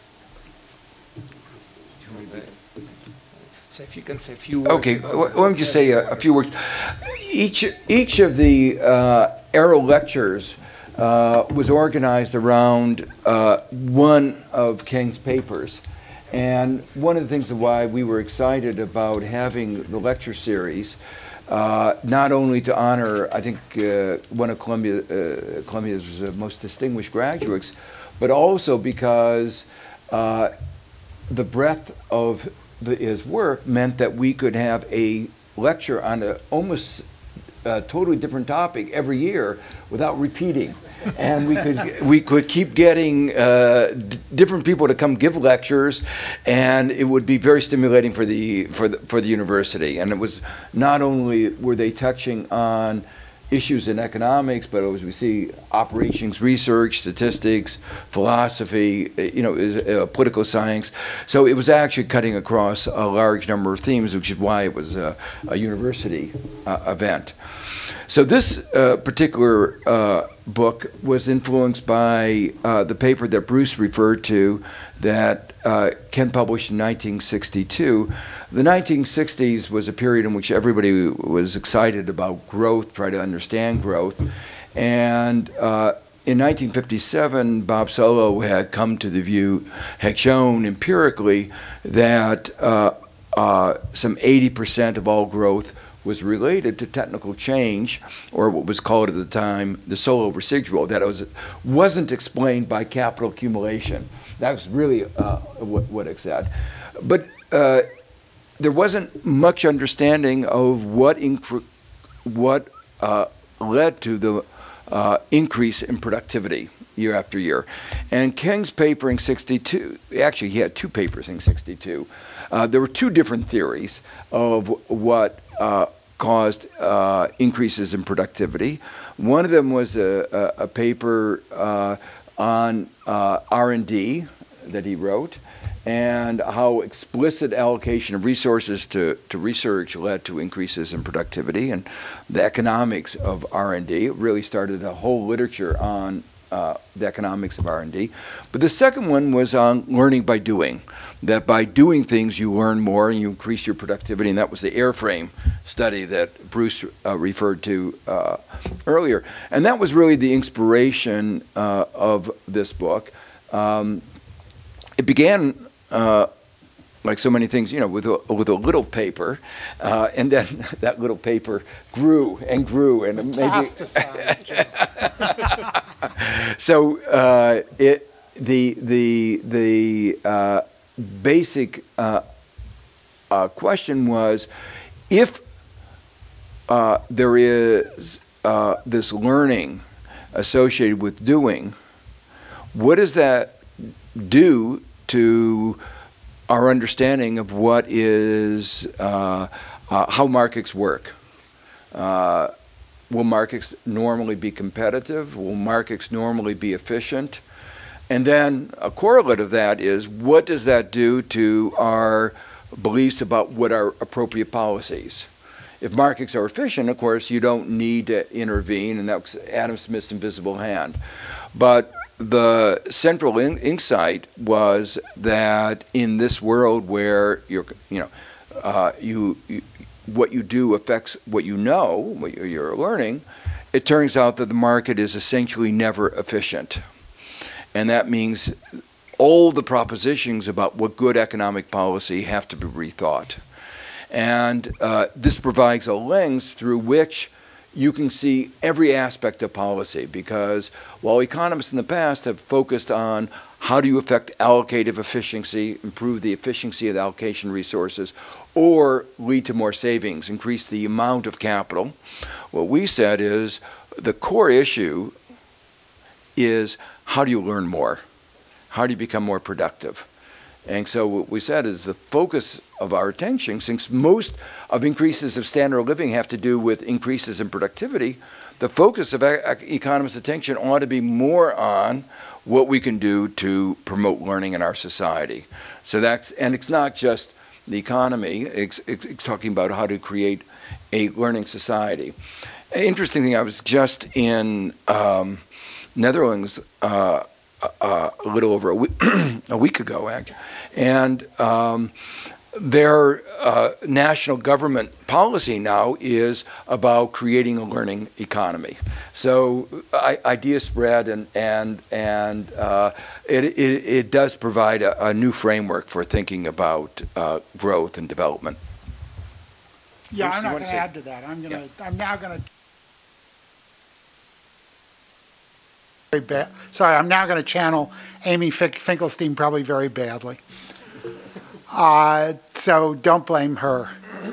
So if you can say a few words. Okay, let me just say a few words. Each of the Arrow lectures was organized around one of Keng's papers. And one of the things why we were excited about having the lecture series, not only to honor, I think, one of Columbia's most distinguished graduates, but also because the breadth of his work meant that we could have a lecture on a almost totally different topic every year without repeating, and we could keep getting different people to come give lectures, and it would be very stimulating for the university. And it was not only were they touching on issues in economics, but as we see, operations research, statistics, philosophy, political science. So it was actually cutting across a large number of themes, which is why it was a university event. So this particular book was influenced by the paper that Bruce referred to that Ken published in 1962. The 1960s was a period in which everybody was excited about growth, try to understand growth. And in 1957, Bob Solow had come to the view, had shown empirically that some 80% of all growth was related to technical change, or what was called at the time the Solow residual, that it wasn't explained by capital accumulation. That was really what it said. But there wasn't much understanding of what led to the increase in productivity year after year. And Keng's paper in 62, actually he had 2 papers in 62. There were 2 different theories of what caused increases in productivity. One of them was a paper on R&D that he wrote, and how explicit allocation of resources to research led to increases in productivity, and the economics of R&D. It really started a whole literature on the economics of R&D. But the second one was on learning by doing, that by doing things you learn more and you increase your productivity, and that was the airframe study that Bruce referred to earlier. And that was really the inspiration of this book. It began like so many things, with a little paper, and then that little paper grew and grew, and maybe. So the basic question was, if there is this learning associated with doing, what does that do to our understanding of what is how markets work? Will markets normally be competitive? Will markets normally be efficient? And then a correlate of that is, what does that do to our beliefs about what are appropriate policies? If markets are efficient, of course, you don't need to intervene, and that's Adam Smith's invisible hand. But the central insight was that in this world where what you do affects what you know, what you're learning, it turns out that the market is essentially never efficient. And that means all the propositions about what good economic policy have to be rethought. And this provides a lens through which you can see every aspect of policy, because while economists in the past have focused on how do you affect allocative efficiency, improve the efficiency of the allocation resources, or lead to more savings, increase the amount of capital, what we said is the core issue is, how do you learn more? How do you become more productive? And so what we said is the focus of our attention, since most of increases of standard of living have to do with increases in productivity, the focus of economists' attention ought to be more on what we can do to promote learning in our society. So and it's not just the economy, it's talking about how to create a learning society. Interesting thing, I was just in Netherlands a little over a week ago, actually, and their national government policy now is about creating a learning economy. So ideas spread, and it does provide a new framework for thinking about growth and development. Yeah, I'm not going to add to that. I'm now going to channel Amy Finkelstein probably very badly. So don't blame her.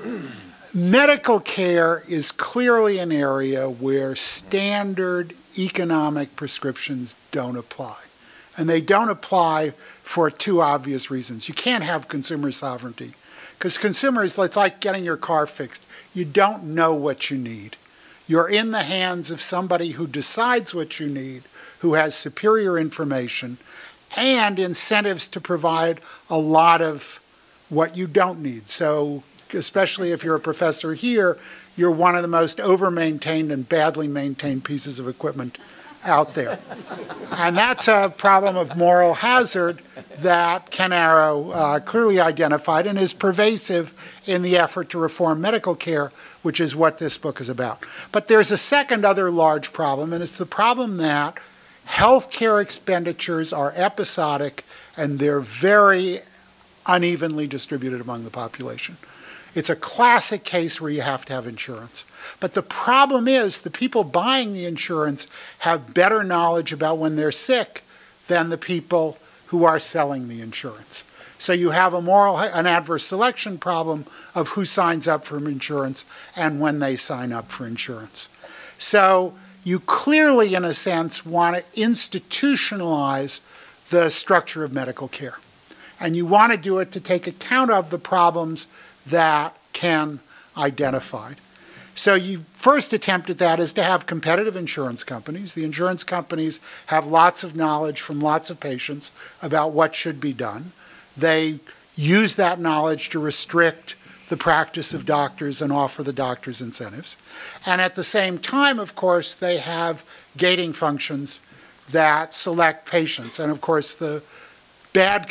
Medical care is clearly an area where standard economic prescriptions don't apply. And they don't apply for two obvious reasons. You can't have consumer sovereignty, because consumers, it's like getting your car fixed. You don't know what you need. You're in the hands of somebody who decides what you need, who has superior information and incentives to provide a lot of what you don't need. So especially if you're a professor here, you're one of the most over-maintained and badly maintained pieces of equipment out there. And that's a problem of moral hazard that Ken Arrow clearly identified and is pervasive in the effort to reform medical care, which is what this book is about. But there's a second other large problem, and it's the problem that healthcare expenditures are episodic and they're very unevenly distributed among the population. It's a classic case where you have to have insurance. But the problem is the people buying the insurance have better knowledge about when they're sick than the people who are selling the insurance. So you have an adverse selection problem of who signs up for insurance and when they sign up for insurance. So you clearly, in a sense, want to institutionalize the structure of medical care. And you want to do it to take account of the problems that Ken identified. So you first attempt at that is to have competitive insurance companies. The insurance companies have lots of knowledge from lots of patients about what should be done. They use that knowledge to restrict the practice of doctors and offer the doctors incentives. And at the same time, of course, they have gating functions that select patients. And of course, the bad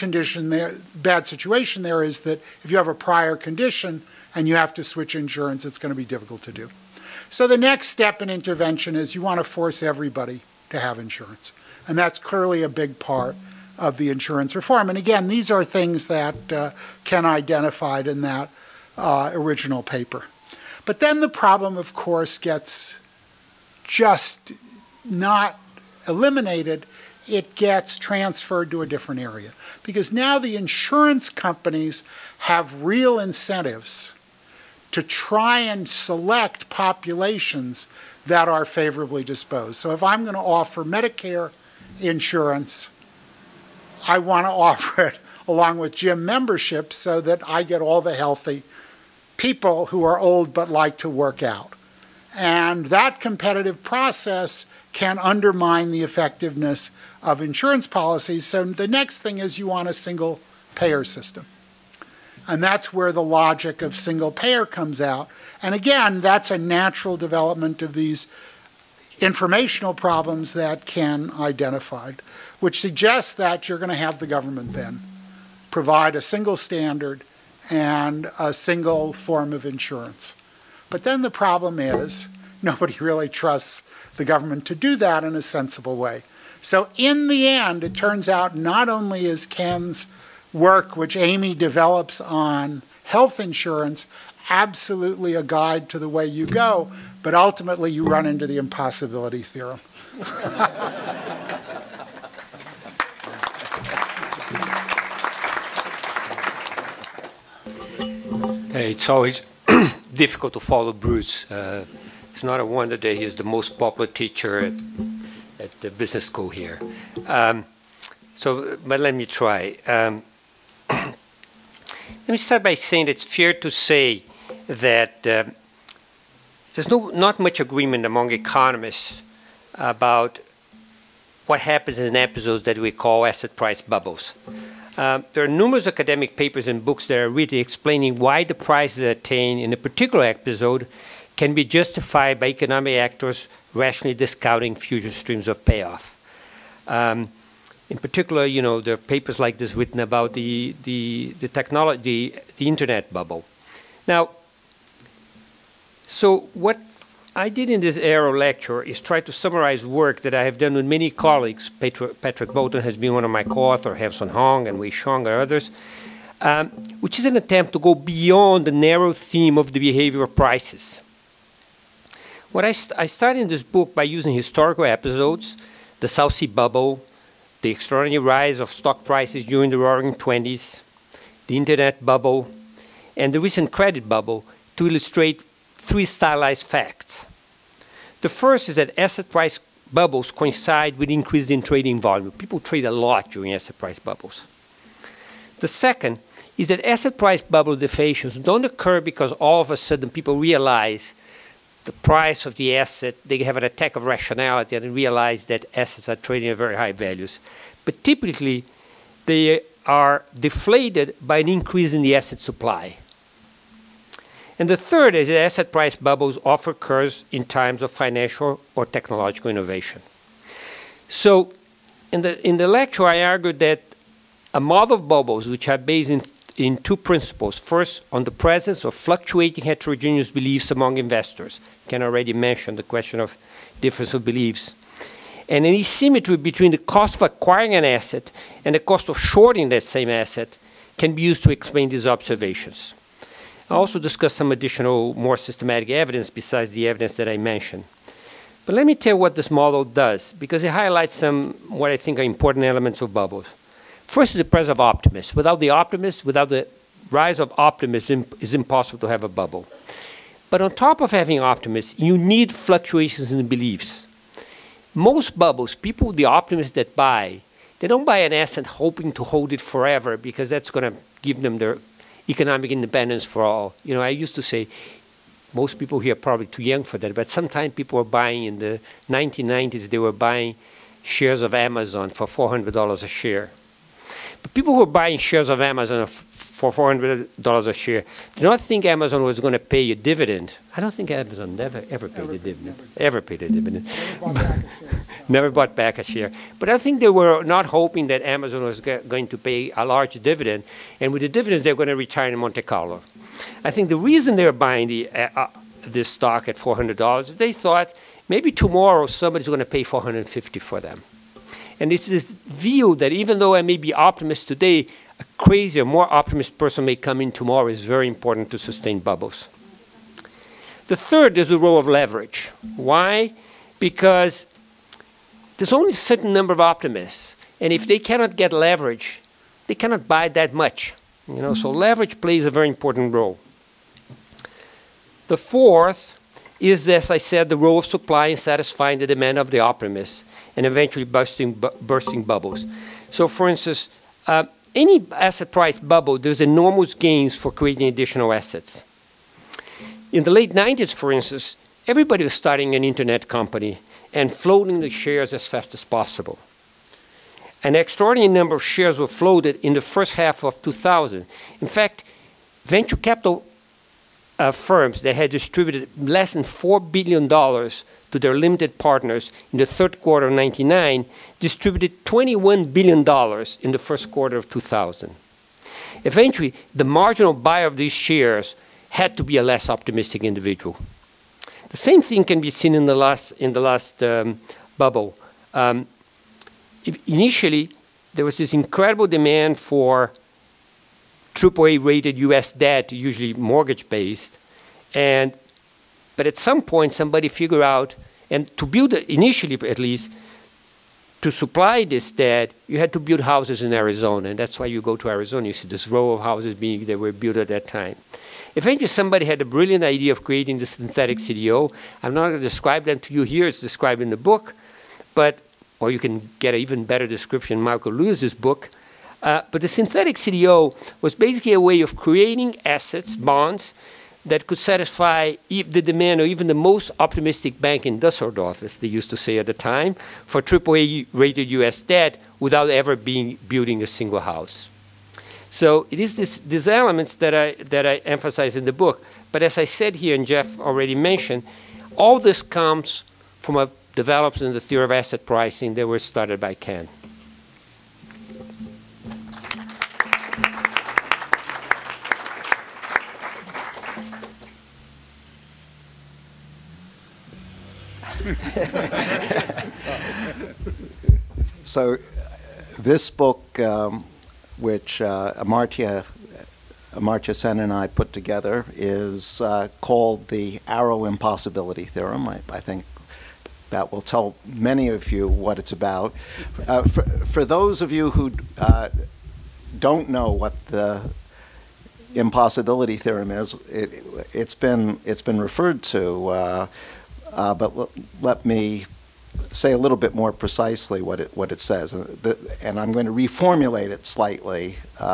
situation there is that if you have a prior condition and you have to switch insurance, it's going to be difficult to do. So the next step in intervention is you want to force everybody to have insurance. And that's clearly a big part of the insurance reform. And again, these are things that Ken identified in that original paper. But then the problem, of course, gets just not eliminated. It gets transferred to a different area. Because now the insurance companies have real incentives to try and select populations that are favorably disposed. So if I'm going to offer Medicare insurance, I want to offer it along with gym membership so that I get all the healthy people who are old but like to work out. And that competitive process can undermine the effectiveness of insurance policies. So the next thing is you want a single payer system. And that's where the logic of single payer comes out. And again, that's a natural development of these informational problems that Ken identified, which suggests that you're going to have the government then provide a single standard and a single form of insurance. But then the problem is nobody really trusts the government to do that in a sensible way. So in the end, it turns out not only is Ken's work, which Amy develops on health insurance, absolutely a guide to the way you go, but ultimately you run into the impossibility theorem. It's always difficult to follow Bruce. It's not a wonder that he's the most popular teacher at the business school here. But let me try. Let me start by saying that it's fair to say that there's not much agreement among economists about what happens in episodes that we call asset price bubbles. There are numerous academic papers and books that are written explaining why the prices attained in a particular episode can be justified by economic actors rationally discounting future streams of payoff. In particular, you know, there are papers like this written about the technology, the internet bubble. Now, so what I did in this Aero lecture is try to summarize work that I have done with many colleagues. Patrick Bolton has been one of my co-authors, Hevson Hong and Wei Xiong and others, which is an attempt to go beyond the narrow theme of the behavior of prices. What I started in this book by using historical episodes, the South Sea bubble, the extraordinary rise of stock prices during the Roaring '20s, the internet bubble, and the recent credit bubble to illustrate three stylized facts. The first is that asset price bubbles coincide with increase in trading volume. People trade a lot during asset price bubbles. The second is that asset price bubble deflations don't occur because all of a sudden people realize the price of the asset, they have an attack of rationality and realize that assets are trading at very high values. But typically, they are deflated by an increase in the asset supply. And the third is that asset price bubbles often occurs in times of financial or technological innovation. So in the lecture, I argued that a model of bubbles, which are based in two principles. First, on the presence of fluctuating heterogeneous beliefs among investors. Ken already mentioned the question of difference of beliefs. And an asymmetry between the cost of acquiring an asset and the cost of shorting that same asset can be used to explain these observations. I also discussed some additional, more systematic evidence besides the evidence that I mentioned. But let me tell you what this model does, because it highlights some what I think are important elements of bubbles. First is the presence of optimists. Without the optimists, without the rise of optimism, it's impossible to have a bubble. But on top of having optimists, you need fluctuations in beliefs. Most bubbles, people, the optimists that buy, they don't buy an asset hoping to hold it forever because that's going to give them their economic independence for all. You know, I used to say, most people here are probably too young for that, but sometimes people were buying in the 1990s, they were buying shares of Amazon for $400 a share. But people who are buying shares of Amazon for $400 a share do not think Amazon was going to pay a dividend. I don't think Amazon ever paid a dividend. Ever paid a dividend. Never bought back a share. But I think they were not hoping that Amazon was going to pay a large dividend, and with the dividends they're going to retire in Monte Carlo. I think the reason they're buying this stock at $400, they thought maybe tomorrow somebody's going to pay $450 for them. And it's this view that even though I may be optimist today, a crazier, more optimist person may come in tomorrow is very important to sustain bubbles. The third is the role of leverage. Why? Because there's only a certain number of optimists. And if they cannot get leverage, they cannot buy that much. You know, so leverage plays a very important role. The fourth is, as I said, the role of supply in satisfying the demand of the optimists and eventually bursting bubbles. So for instance, any asset price bubble, there's enormous gains for creating additional assets. In the late 90s, for instance, everybody was starting an internet company. and floating the shares as fast as possible. An extraordinary number of shares were floated in the first half of 2000. In fact, venture capital firms that had distributed less than $4 billion to their limited partners in the third quarter of 1999 distributed $21 billion in the first quarter of 2000. Eventually, the marginal buyer of these shares had to be a less optimistic individual. The same thing can be seen in the last bubble. Initially, there was this incredible demand for AAA-rated U.S. debt, usually mortgage-based, but at some point, somebody figured out, and to build it, initially at least, to supply this debt, you had to build houses in Arizona, and that's why you go to Arizona. You see this row of houses that were built at that time. Eventually, somebody had a brilliant idea of creating the synthetic CDO. I'm not going to describe them to you here. It's described in the book, or you can get an even better description in Michael Lewis's book. But the synthetic CDO was basically a way of creating assets, bonds, that could satisfy the demand of even the most optimistic bank in Düsseldorf, as they used to say at the time, for AAA-rated U.S. debt without ever building a single house. So it is these elements that I emphasize in the book. But as I said here, and Jeff already mentioned, all this comes from a development in the theory of asset pricing that was started by Ken. So this book, which Amartya Sen and I put together, is called the Arrow Impossibility Theorem. I think that will tell many of you what it's about. For those of you who don't know what the impossibility theorem is, it's been referred to, but let me say a little bit more precisely what it says, and I'm going to reformulate it slightly,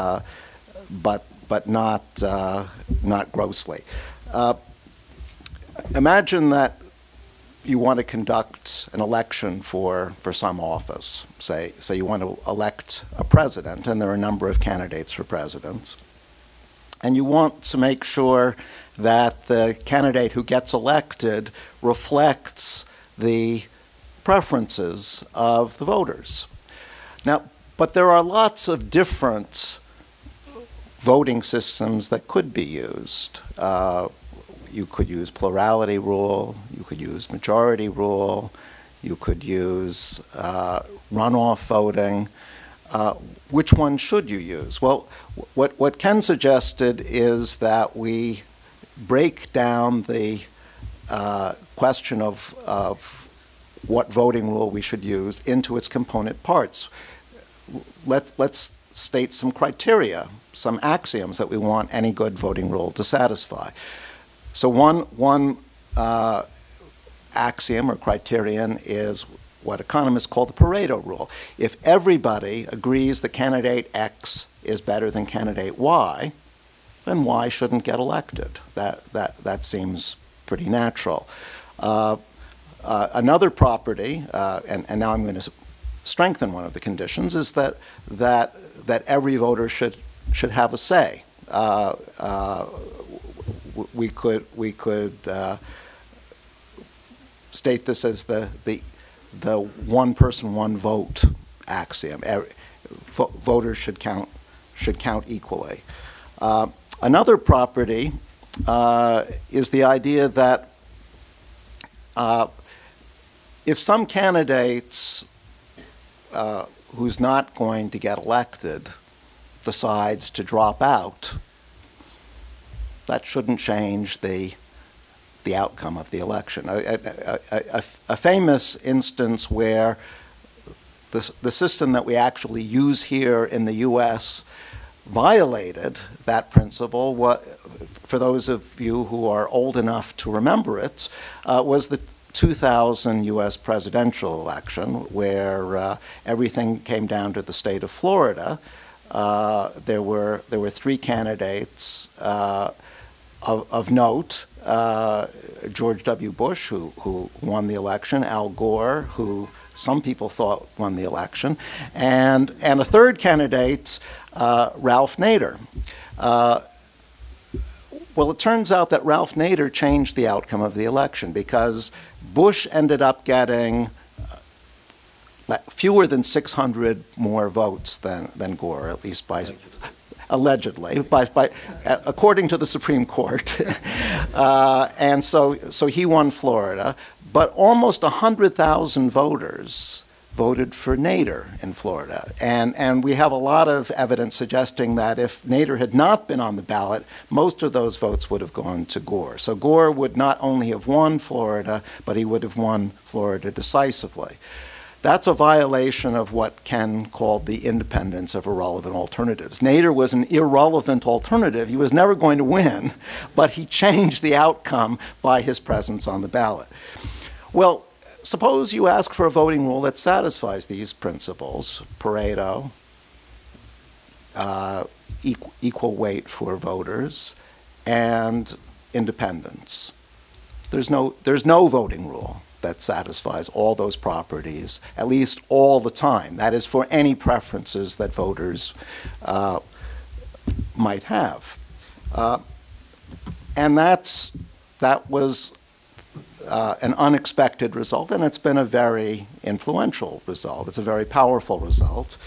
but not grossly. Imagine that you want to conduct an election for some office. Say you want to elect a president, and there are a number of candidates for presidents. And you want to make sure that the candidate who gets elected reflects the preferences of the voters. Now, but there are lots of different voting systems that could be used. You could use plurality rule, you could use majority rule, you could use runoff voting. Which one should you use? Well, what Ken suggested is that we break down the question of what voting rule we should use into its component parts. Let's state some criteria, some axioms that we want any good voting rule to satisfy. So one axiom or criterion is what economists call the Pareto rule. If everybody agrees that candidate X is better than candidate Y, then Y shouldn't get elected. That seems pretty natural. Another property, and now I'm going to strengthen one of the conditions, is that every voter should have a say. We could state this as the one person, one vote axiom. Voters should count equally. Another property is the idea that if some candidates who's not going to get elected decides to drop out, that shouldn't change the outcome of the election. A famous instance where the system that we actually use here in the U.S. violated that principle, for those of you who are old enough to remember it, was the 2000 U.S. presidential election, where everything came down to the state of Florida. There were three candidates. of note, George W. Bush, who won the election, Al Gore, who some people thought won the election, and a third candidate, Ralph Nader. Well, it turns out that Ralph Nader changed the outcome of the election because Bush ended up getting fewer than 600 more votes than Gore, at least by allegedly, according to the Supreme Court. And so he won Florida, but almost 100,000 voters voted for Nader in Florida. And we have a lot of evidence suggesting that if Nader had not been on the ballot, most of those votes would have gone to Gore. So Gore would not only have won Florida, but he would have won Florida decisively. That's a violation of what Ken called the independence of irrelevant alternatives. Nader was an irrelevant alternative. He was never going to win, but he changed the outcome by his presence on the ballot. Well, suppose you ask for a voting rule that satisfies these principles: Pareto, equal weight for voters, and independence. There's no voting rule that satisfies all those properties, at least all the time. That is, for any preferences that voters might have. And that was an unexpected result, and it's been a very influential result. It's a very powerful result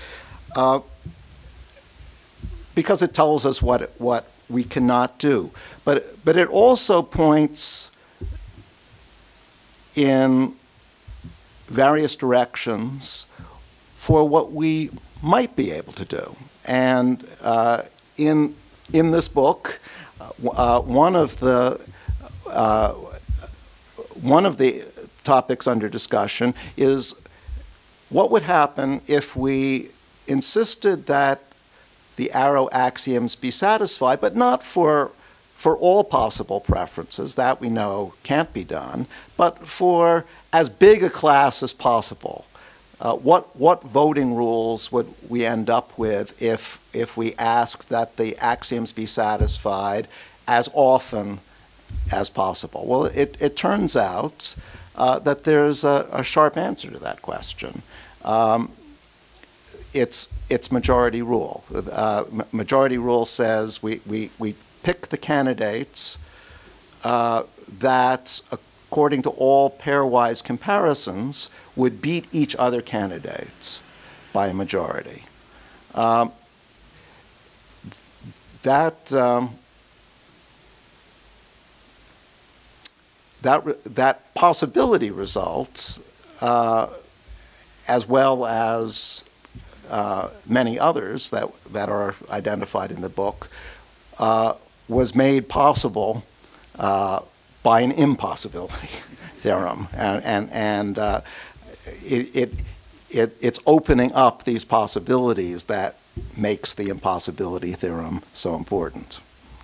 because it tells us what we cannot do. But it also points in various directions for what we might be able to do. And in this book, one of the topics under discussion is what would happen if we insisted that the arrow axioms be satisfied, but not for all possible preferences, that we know can't be done, but for as big a class as possible. What voting rules would we end up with if we asked that the axioms be satisfied as often as possible? Well, it turns out that there's a sharp answer to that question. It's majority rule. Majority rule says we pick the candidates that, according to all pairwise comparisons, would beat each other candidates by a majority. That possibility results, as well as many others that are identified in the book, was made possible by an impossibility theorem, and it's opening up these possibilities that makes the impossibility theorem so important.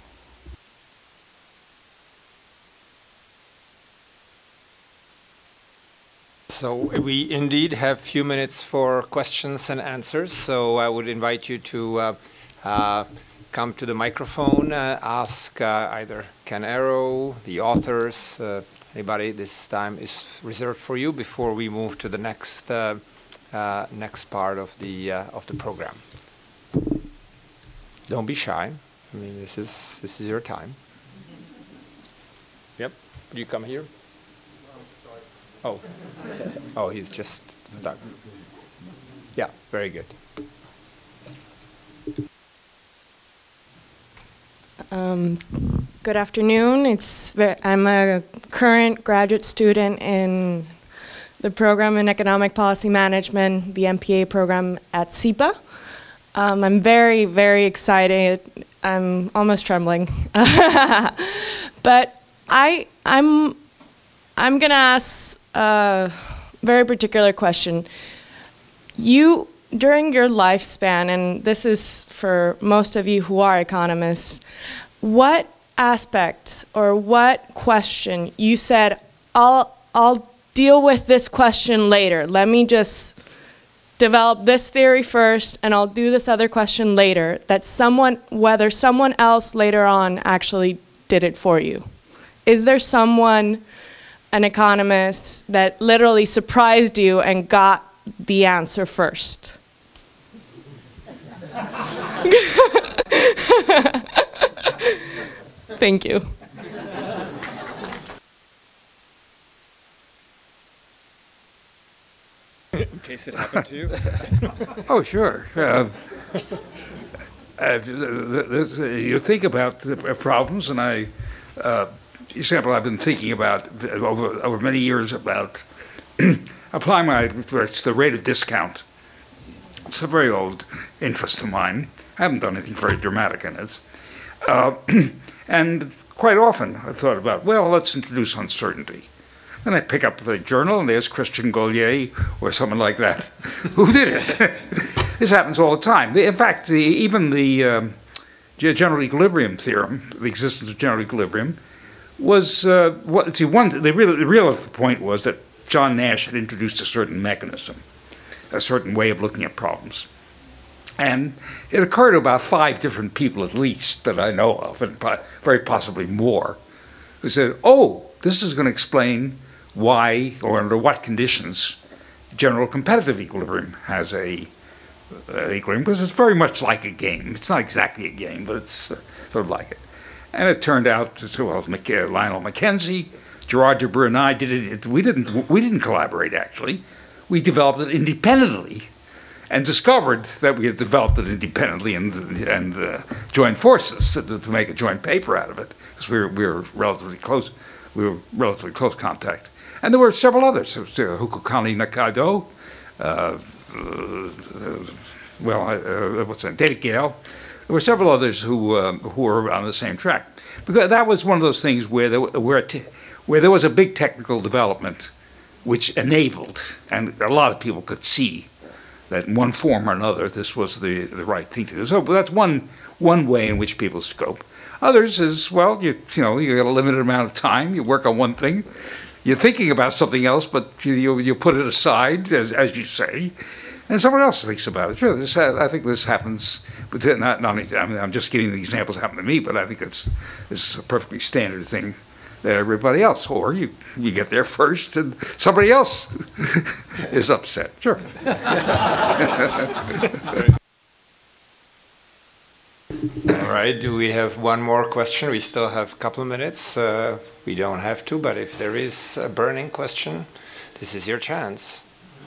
So we indeed have a few minutes for questions and answers, so I would invite you to come to the microphone, ask either Ken Arrow, the authors, anybody. This time is reserved for you before we move to the next part of the program. Don't be shy. I mean, this is your time. Yep. Do you come here? Oh, he's just stuck. Yeah, very good. Good afternoon. I'm a current graduate student in the program in Economic Policy Management, the MPA program at SIPA. I'm very, very excited. I'm almost trembling. But I'm going to ask a very particular question. You, during your lifespan, and this is for most of you who are economists, what aspect or what question you said, I'll deal with this question later. Let me just develop this theory first and I'll do this other question later, that whether someone else later on actually did it for you? Is there someone, an economist, that literally surprised you and got the answer first? Thank you. In case it happened to you. Oh, sure. You think about the problems, and example, I've been thinking about over many years about applying the rate of discount. It's a very old interest of mine. I haven't done anything very dramatic in it. And quite often I've thought about, well, let's introduce uncertainty. Then I pick up the journal and there's Christian Gollier or someone like that who did it. This happens all the time. In fact, even the general equilibrium theorem, the existence of general equilibrium, was the real point was that John Nash had introduced a certain mechanism, a certain way of looking at problems. And it occurred to about 5 different people at least that I know of, and very possibly more, who said, oh, this is going to explain why or under what conditions general competitive equilibrium has a equilibrium, because it's very much like a game. It's not exactly a game, but it's sort of like it. And it turned out, well, Lionel Mackenzie, Gerard Debreu and I did it. We didn't collaborate, actually. We developed it independently and discovered that we had developed it independently and joined forces to make a joint paper out of it, because we were relatively close. We were relatively close contact. And there were several others. Hukukani Nakado, what's that? David Gale. There were several others who were on the same track. Because that was one of those things where there was a big technical development which enabled, and a lot of people could see, that in one form or another this was the right thing to do. So that's one way in which people scope. Others is, well, you got a limited amount of time, you work on one thing, you're thinking about something else, but you put it aside, as you say, and someone else thinks about it. Sure, I think this happens, but not only, I'm just giving the examples that happen to me, but I think this is a perfectly standard thing that everybody else, or you get there first and somebody else is upset. Sure. All right, do we have one more question? We still have a couple of minutes. We don't have to, but if there is a burning question, this is your chance.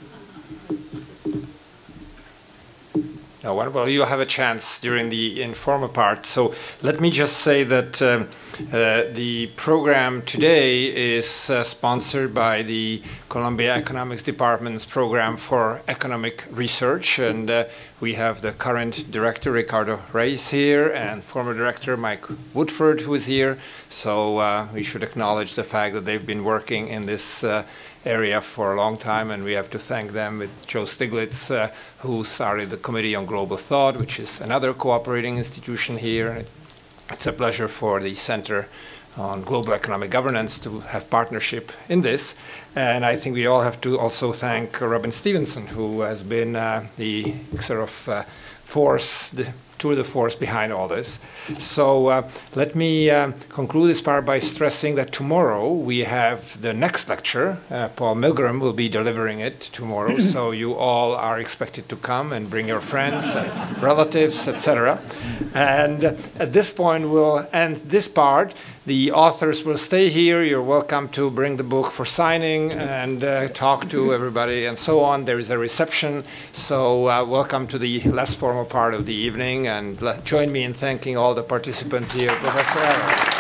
No one? Well, you'll have a chance during the informal part. So let me just say that the program today is sponsored by the Columbia Economics Department's program for economic research, and we have the current director, Ricardo Reis, here, and former director, Mike Woodford, who is here. So we should acknowledge the fact that they've been working in this area for a long time, and we have to thank them with Joe Stiglitz, who started the Committee on Global Thought, which is another cooperating institution here. It's a pleasure for the Center on Global Economic Governance to have partnership in this. And I think we all have to also thank Robin Stevenson, who has been the sort of force, the tour de force behind all this. So let me conclude this part by stressing that tomorrow we have the next lecture. Paul Milgrom will be delivering it tomorrow, so you all are expected to come and bring your friends and relatives, etc. And at this point we'll end this part. The authors will stay here. You're welcome to bring the book for signing and talk to everybody and so on. There is a reception, so welcome to the less formal part of the evening, and join me in thanking all the participants here. Professor Barrett.